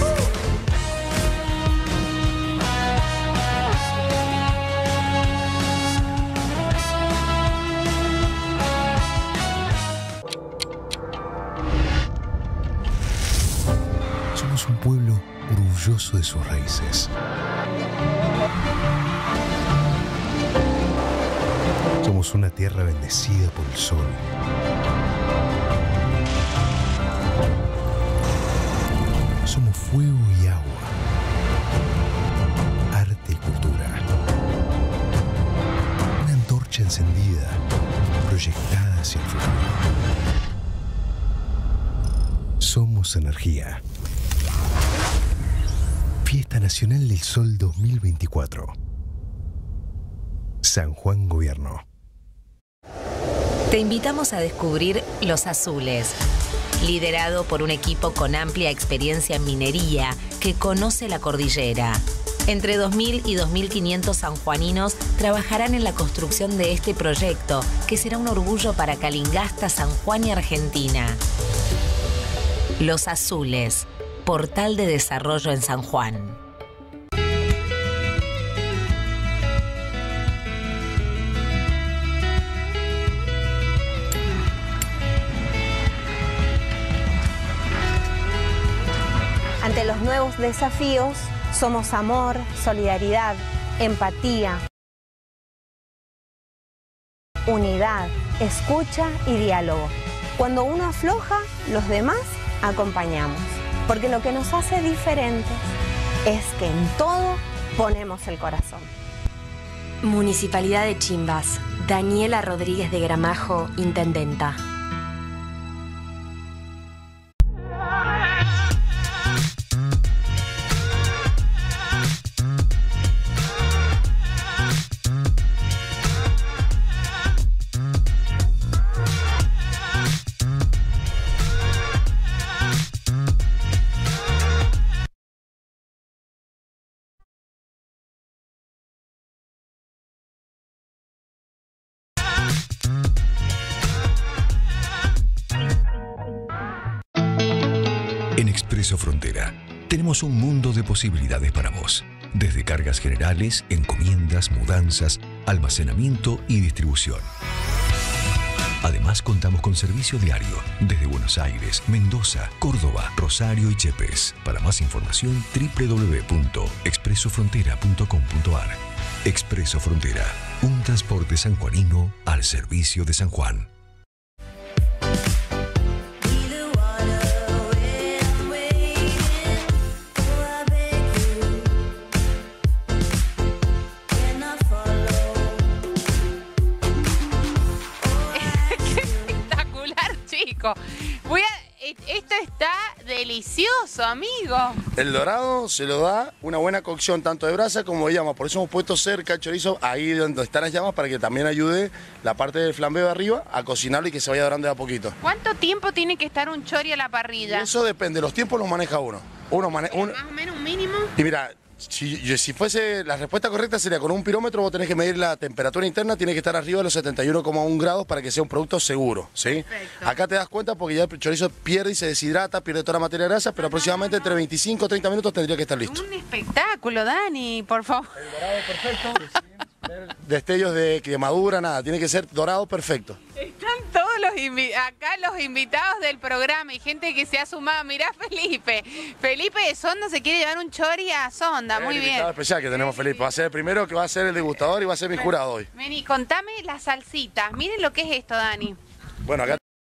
Somos un pueblo orgulloso de sus raíces. Somos una tierra bendecida por el sol. Somos fuego y agua, arte y cultura. Una antorcha encendida, proyectada hacia el futuro. Somos energía. Fiesta Nacional del Sol dos mil veinticuatro. San Juan Gobierno. Te invitamos a descubrir Los Azules, liderado por un equipo con amplia experiencia en minería que conoce la cordillera. Entre dos mil y dos mil quinientos sanjuaninos trabajarán en la construcción de este proyecto, que será un orgullo para Calingasta, San Juan y Argentina. Los Azules, portal de desarrollo en San Juan. Ante los nuevos desafíos, somos amor, solidaridad, empatía, unidad, escucha y diálogo. Cuando uno afloja, los demás acompañamos. Porque lo que nos hace diferentes es que en todo ponemos el corazón. Municipalidad de Chimbas. Daniela Rodríguez de Gramajo, Intendenta. En Expreso Frontera tenemos un mundo de posibilidades para vos. Desde cargas generales, encomiendas, mudanzas, almacenamiento y distribución. Además contamos con servicio diario desde Buenos Aires, Mendoza, Córdoba, Rosario y Chepes. Para más información doble u doble u doble u punto expreso frontera punto com punto ar. Expreso Frontera, un transporte sanjuanino al servicio de San Juan. Voy a, esto está delicioso, amigo. El dorado se lo da una buena cocción tanto de brasa como de llama. Por eso hemos puesto cerca el chorizo ahí donde están las llamas para que también ayude la parte del flambeo de arriba a cocinarlo y que se vaya dorando de a poquito. ¿Cuánto tiempo tiene que estar un chori a la parrilla? Y eso depende, los tiempos los maneja uno. Uno mane un... Más o menos un mínimo. Y mira, si, si fuese la respuesta correcta sería con un pirómetro vos tenés que medir la temperatura interna, tiene que estar arriba de los setenta y uno coma uno grados para que sea un producto seguro, ¿sí? Perfecto. Acá te das cuenta porque ya el chorizo pierde y se deshidrata, pierde toda la materia grasa, pero aproximadamente entre veinticinco y treinta minutos tendría que estar listo. Un espectáculo, Dani, por favor. El dorado perfecto, destellos de quemadura, nada, tiene que ser dorado perfecto. Están todos los acá los invitados del programa y gente que se ha sumado. Mirá Felipe, Felipe de Sonda se quiere llevar un chori a Sonda, muy el bien. invitado especial que tenemos Felipe, va a ser el primero que va a ser el degustador y va a ser mi jurado hoy. Vení, contame las salsitas, miren lo que es esto, Dani. Bueno, acá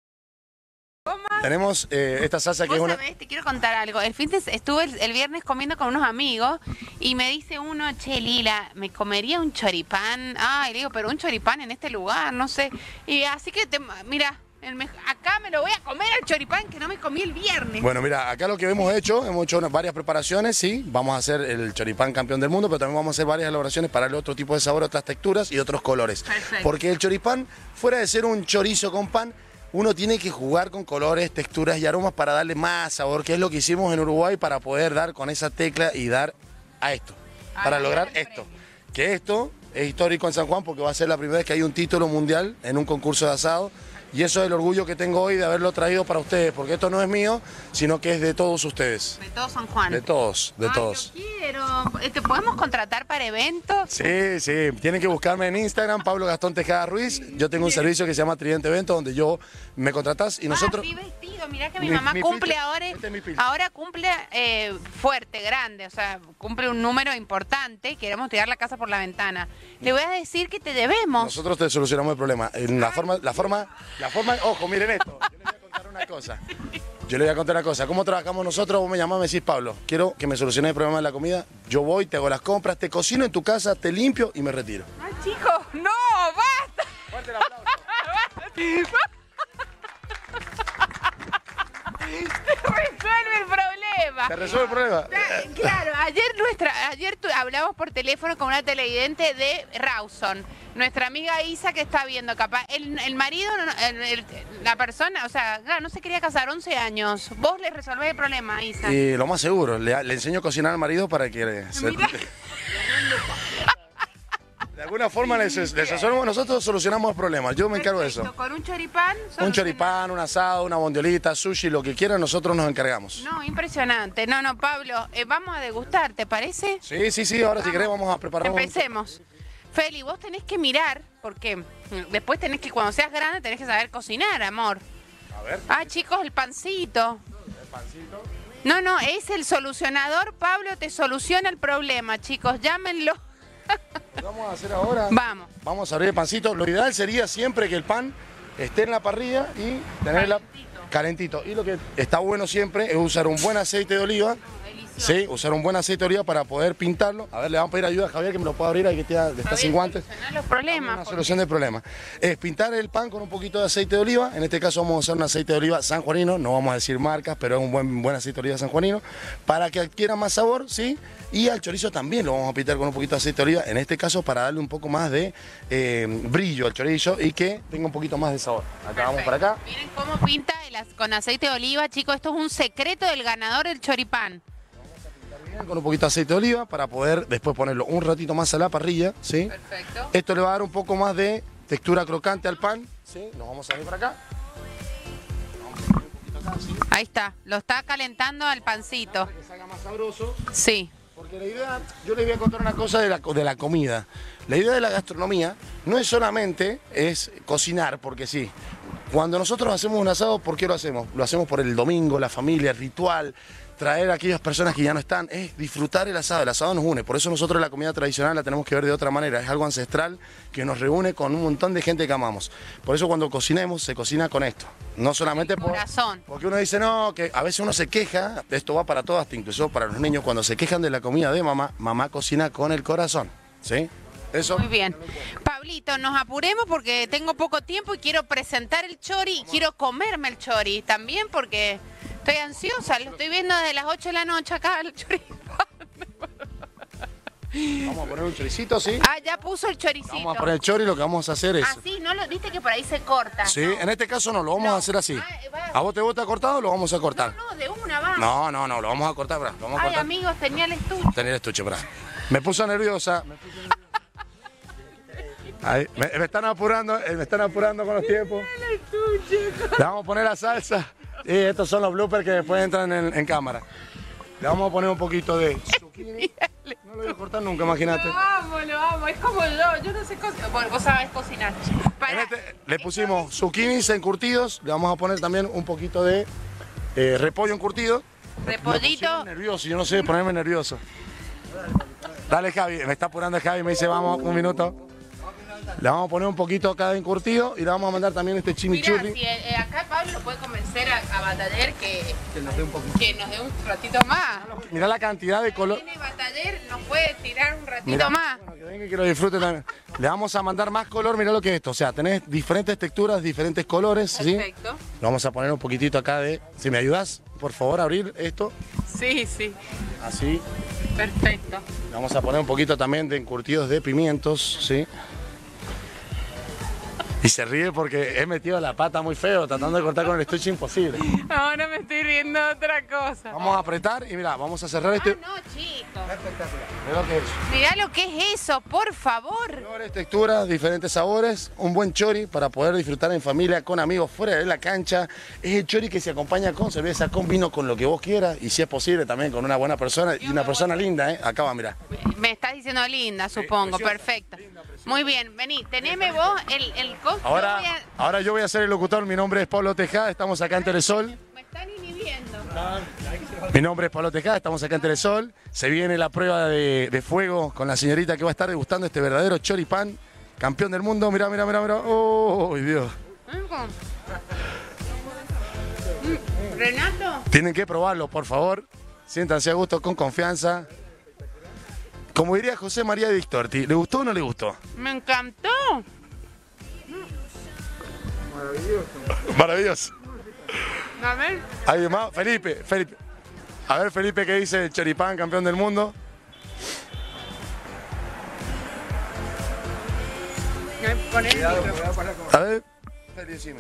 tenemos eh, esta salsa que es una... Sabés, te quiero contar algo. El fin de estuve el, el viernes comiendo con unos amigos y me dice uno, che, Lila, ¿me comería un choripán? Ay, le digo, pero un choripán en este lugar, no sé. Y así que, te, mira, el, acá me lo voy a comer el choripán que no me comí el viernes. Bueno, mira, acá lo que hemos hecho, hemos hecho unas, varias preparaciones, sí. Vamos a hacer el choripán campeón del mundo, pero también vamos a hacer varias elaboraciones para darle otro tipo de sabor, otras texturas y otros colores. Perfecto. Porque el choripán, fuera de ser un chorizo con pan, uno tiene que jugar con colores, texturas y aromas para darle más sabor, que es lo que hicimos en Uruguay para poder dar con esa tecla y dar a esto, para lograr esto. Que esto es histórico en San Juan porque va a ser la primera vez que hay un título mundial en un concurso de asado. Y eso es el orgullo que tengo hoy de haberlo traído para ustedes, porque esto no es mío, sino que es de todos ustedes. De todos San Juan. De todos, de Ay, todos. Yo quiero. ¿Te podemos contratar para eventos? Sí, sí. Tienen que buscarme en Instagram, Pablo Gastón Tejada Ruiz. Yo tengo un servicio que se llama Tridente Eventos, donde yo me contratás y nosotros... Ah, sí, vestido. Mirá que mi, mi mamá mi cumple filtro. ahora, este es ahora cumple eh, fuerte, grande, o sea, cumple un número importante y queremos tirar la casa por la ventana. Le voy a decir que te debemos. Nosotros te solucionamos el problema. En la forma, la forma, la forma, ojo, miren esto. Yo les voy a contar una cosa. Yo les voy a contar una cosa. ¿Cómo trabajamos nosotros? Vos me llamás, me decís, Pablo, quiero que me soluciones el problema de la comida. Yo voy, te hago las compras, te cocino en tu casa, te limpio y me retiro. Ay, chicos, no, basta. Fuerte el aplauso. Se resuelve el problema. ¿Se resuelve el problema? Claro, ayer nuestra, ayer tu, hablamos por teléfono con una televidente de Rawson, nuestra amiga Isa que está viendo, capaz, el, el marido, el, el, la persona, o sea, claro, no se quería casar, once años. Vos le resolvés el problema, Isa. Y lo más seguro, le, le enseño a cocinar al marido para que... Se... De alguna forma les, les resolvemos, nosotros solucionamos los problemas, yo me encargo de eso. ¿Con un choripán? Un choripán, un asado, una bondiolita, sushi, lo que quieran, nosotros nos encargamos. No, impresionante. No, no, Pablo, eh, vamos a degustar, ¿te parece? Sí, sí, sí, ahora vamos. Si querés vamos a preparar. Empecemos. Feli, vos tenés que mirar, porque después tenés que, cuando seas grande, tenés que saber cocinar, amor. A ver. Ah, chicos, el pancito. El pancito. No, no, es el solucionador, Pablo, te soluciona el problema, chicos, llámenlo. Lo vamos a hacer ahora. Vamos. Vamos a abrir el pancito. Lo ideal sería siempre que el pan esté en la parrilla y tenerla calentito. calentito. Y lo que está bueno siempre es usar un buen aceite de oliva. Delicioso. Sí, usar un buen aceite de oliva para poder pintarlo. A ver, le vamos a pedir ayuda a Javier que me lo pueda abrir ahí que está, está sin guantes. Los problemas. Una solución del problema. Es pintar el pan con un poquito de aceite de oliva. En este caso vamos a usar un aceite de oliva sanjuanino. No vamos a decir marcas, pero es un buen, buen aceite de oliva sanjuanino. Para que adquiera más sabor, ¿sí? Y al chorizo también lo vamos a pintar con un poquito de aceite de oliva. En este caso para darle un poco más de eh, brillo al chorizo y que tenga un poquito más de sabor. Acá Perfecto. Vamos para acá. Miren cómo pinta el, con aceite de oliva, chicos. Esto es un secreto del ganador del choripán. Con un poquito de aceite de oliva para poder después ponerlo un ratito más a la parrilla, ¿sí? Perfecto. Esto le va a dar un poco más de textura crocante al pan, ¿sí? Nos vamos a ir para acá. Vamos a ir un poquito acá. Ahí está, lo está calentando al pancito. Para que salga más sabroso. Sí. Porque la idea, yo les voy a contar una cosa de la, de la comida. La idea de la gastronomía no es solamente es cocinar, porque sí. Cuando nosotros hacemos un asado, ¿por qué lo hacemos? Lo hacemos por el domingo, la familia, el ritual, traer a aquellas personas que ya no están, es disfrutar el asado. El asado nos une, por eso nosotros la comida tradicional la tenemos que ver de otra manera. Es algo ancestral que nos reúne con un montón de gente que amamos. Por eso cuando cocinemos, se cocina con esto. No solamente por... Corazón. Porque uno dice, no, que a veces uno se queja, esto va para todas, incluso para los niños, cuando se quejan de la comida de mamá, mamá cocina con el corazón, ¿sí? Eso. Muy bien. Pablito, nos apuremos porque tengo poco tiempo y quiero presentar el chori y quiero comerme el chori también porque estoy ansiosa. Lo estoy viendo desde las ocho de la noche acá, el chori. Vamos a poner un choricito, ¿sí? Ah, ya puso el choricito. Vamos a poner el chori y lo que vamos a hacer es... Ah, sí, ¿no lo viste que por ahí se corta? Sí, ¿no? En este caso no, lo vamos No. a hacer así. Ah, ¿A vos te gusta cortado o lo vamos a cortar? No, no, de una va. No, no, no, lo vamos a cortar, bra. Lo vamos a Ay, cortar. amigos, tenía el estuche. Tener estuche, bra. Me puso nerviosa. Me puso nerviosa. Ahí, me, me están apurando, eh, me están apurando con los tiempos. Le vamos a poner la salsa. Y estos son los bloopers que después entran en, en cámara. Le vamos a poner un poquito de zucchini. No lo voy a cortar nunca, imagínate. Lo amo, lo amo. Es como yo, yo no sé cocinar. Bueno, vos sabés cocinar. En este, le pusimos zucchinis encurtidos. Le vamos a poner también un poquito de eh, repollo encurtido. Repollito. Me nervioso, yo no sé ponerme nervioso. Dale, Javi, me está apurando Javi, me dice vamos, un minuto. Le vamos a poner un poquito cada encurtido y le vamos a mandar también este chimichurri. Mira, si eh, acá Pablo lo puede convencer a, a Bataller que, Que nos dé un poquito. que nos dé un ratito más. Mirá la cantidad de color. Viene Bataller, nos puede tirar un ratito Mirá, más. bueno, que venga y que lo disfrute también. Le vamos a mandar más color, mirá lo que es esto. O sea, tenés diferentes texturas, diferentes colores, ¿sí? Perfecto. Le vamos a poner un poquitito acá de... Si me ayudas, por favor, a abrir esto. Sí, sí. Así. Perfecto. Le vamos a poner un poquito también de encurtidos de pimientos, ¿sí? Y se ríe porque he metido la pata muy feo, tratando de cortar con el estuche imposible. Ahora me estoy riendo de otra cosa. Vamos a apretar y mira, vamos a cerrar este... Ah, no, chicos. Mirá lo que es. Mirá lo que es eso, por favor. Colores, texturas, diferentes sabores, un buen chori para poder disfrutar en familia, con amigos, fuera de la cancha. Es el chori que se acompaña con cerveza, con vino, con lo que vos quieras y si es posible también con una buena persona y una persona linda, ¿eh? Acá va, mirá. Me estás diciendo linda, supongo. Perfecto. Muy bien, vení, teneme vos el, el costo. Ahora, Voy a- ahora yo voy a ser el locutor, mi nombre es Pablo Tejada, estamos acá en Telesol. Me están inhibiendo. Mi nombre es Pablo Tejada, estamos acá en Telesol. Se viene la prueba de, de fuego con la señorita que va a estar degustando este verdadero choripán, campeón del mundo. Mirá, mirá, mirá, mirá. ¡Oh, Dios! Mm, Renato. Tienen que probarlo, por favor. Siéntanse a gusto, con confianza. Como diría José María Victorti, ¿le gustó o no le gustó? Me encantó. Maravilloso. A ver. ¿Alguien más? Felipe, Felipe. A ver, Felipe, ¿qué dice el choripán, campeón del mundo? Poné el micro. A ver, Felipe, decime.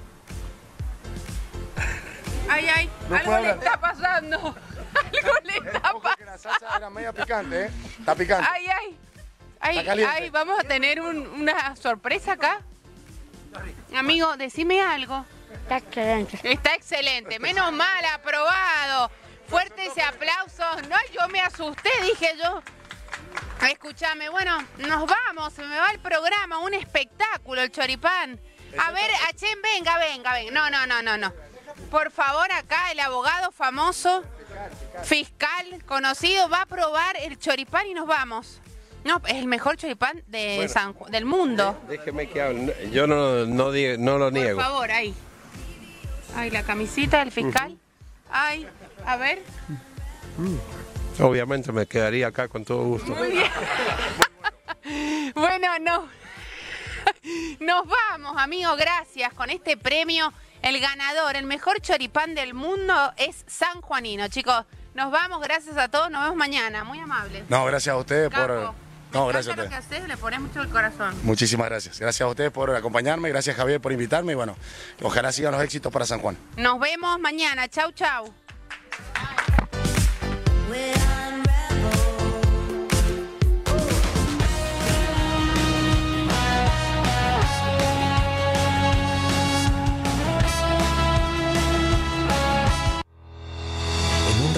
Ay, ay, No algo puedo le hablar. está pasando. Algo le está pasando. La salsa era media picante, ¿eh? Está picante. Ay, ay. Ay, Está caliente. ay, vamos a tener un- una sorpresa acá. Amigo, decime algo. Está excelente. Está excelente. Menos mal, aprobado. Fuertes aplausos. No, yo me asusté, dije yo. Escúchame, bueno, nos vamos, se me va el programa, un espectáculo, el choripán. A ver, Achen, venga, venga, venga. No, no, no, no, no. Por favor, acá el abogado famoso, fiscal, conocido, va a probar el choripán y nos vamos. No, es el mejor choripán de Bueno. San Ju- del mundo. Déjeme que hable. Yo no, no, digo- no lo niego. Por favor, ahí. Ay, la camisita del fiscal. Ay, a ver. Obviamente me quedaría acá con todo gusto. Muy bien. Bueno, no. Nos vamos, amigos, gracias. Con este premio, el ganador, el mejor choripán del mundo es San Juanino. Chicos, nos vamos, gracias a todos, nos vemos mañana. Muy amable. No, gracias a ustedes por... Capo. No, Me gracias a encanta lo que ustedes. haces, le pones mucho el corazón. Muchísimas gracias. Gracias a ustedes por acompañarme, gracias Javier por invitarme y bueno, ojalá sigan los éxitos para San Juan. Nos vemos mañana. Chau, chau.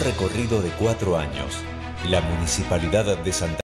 recorrido de cuatro años. La Municipalidad de Santa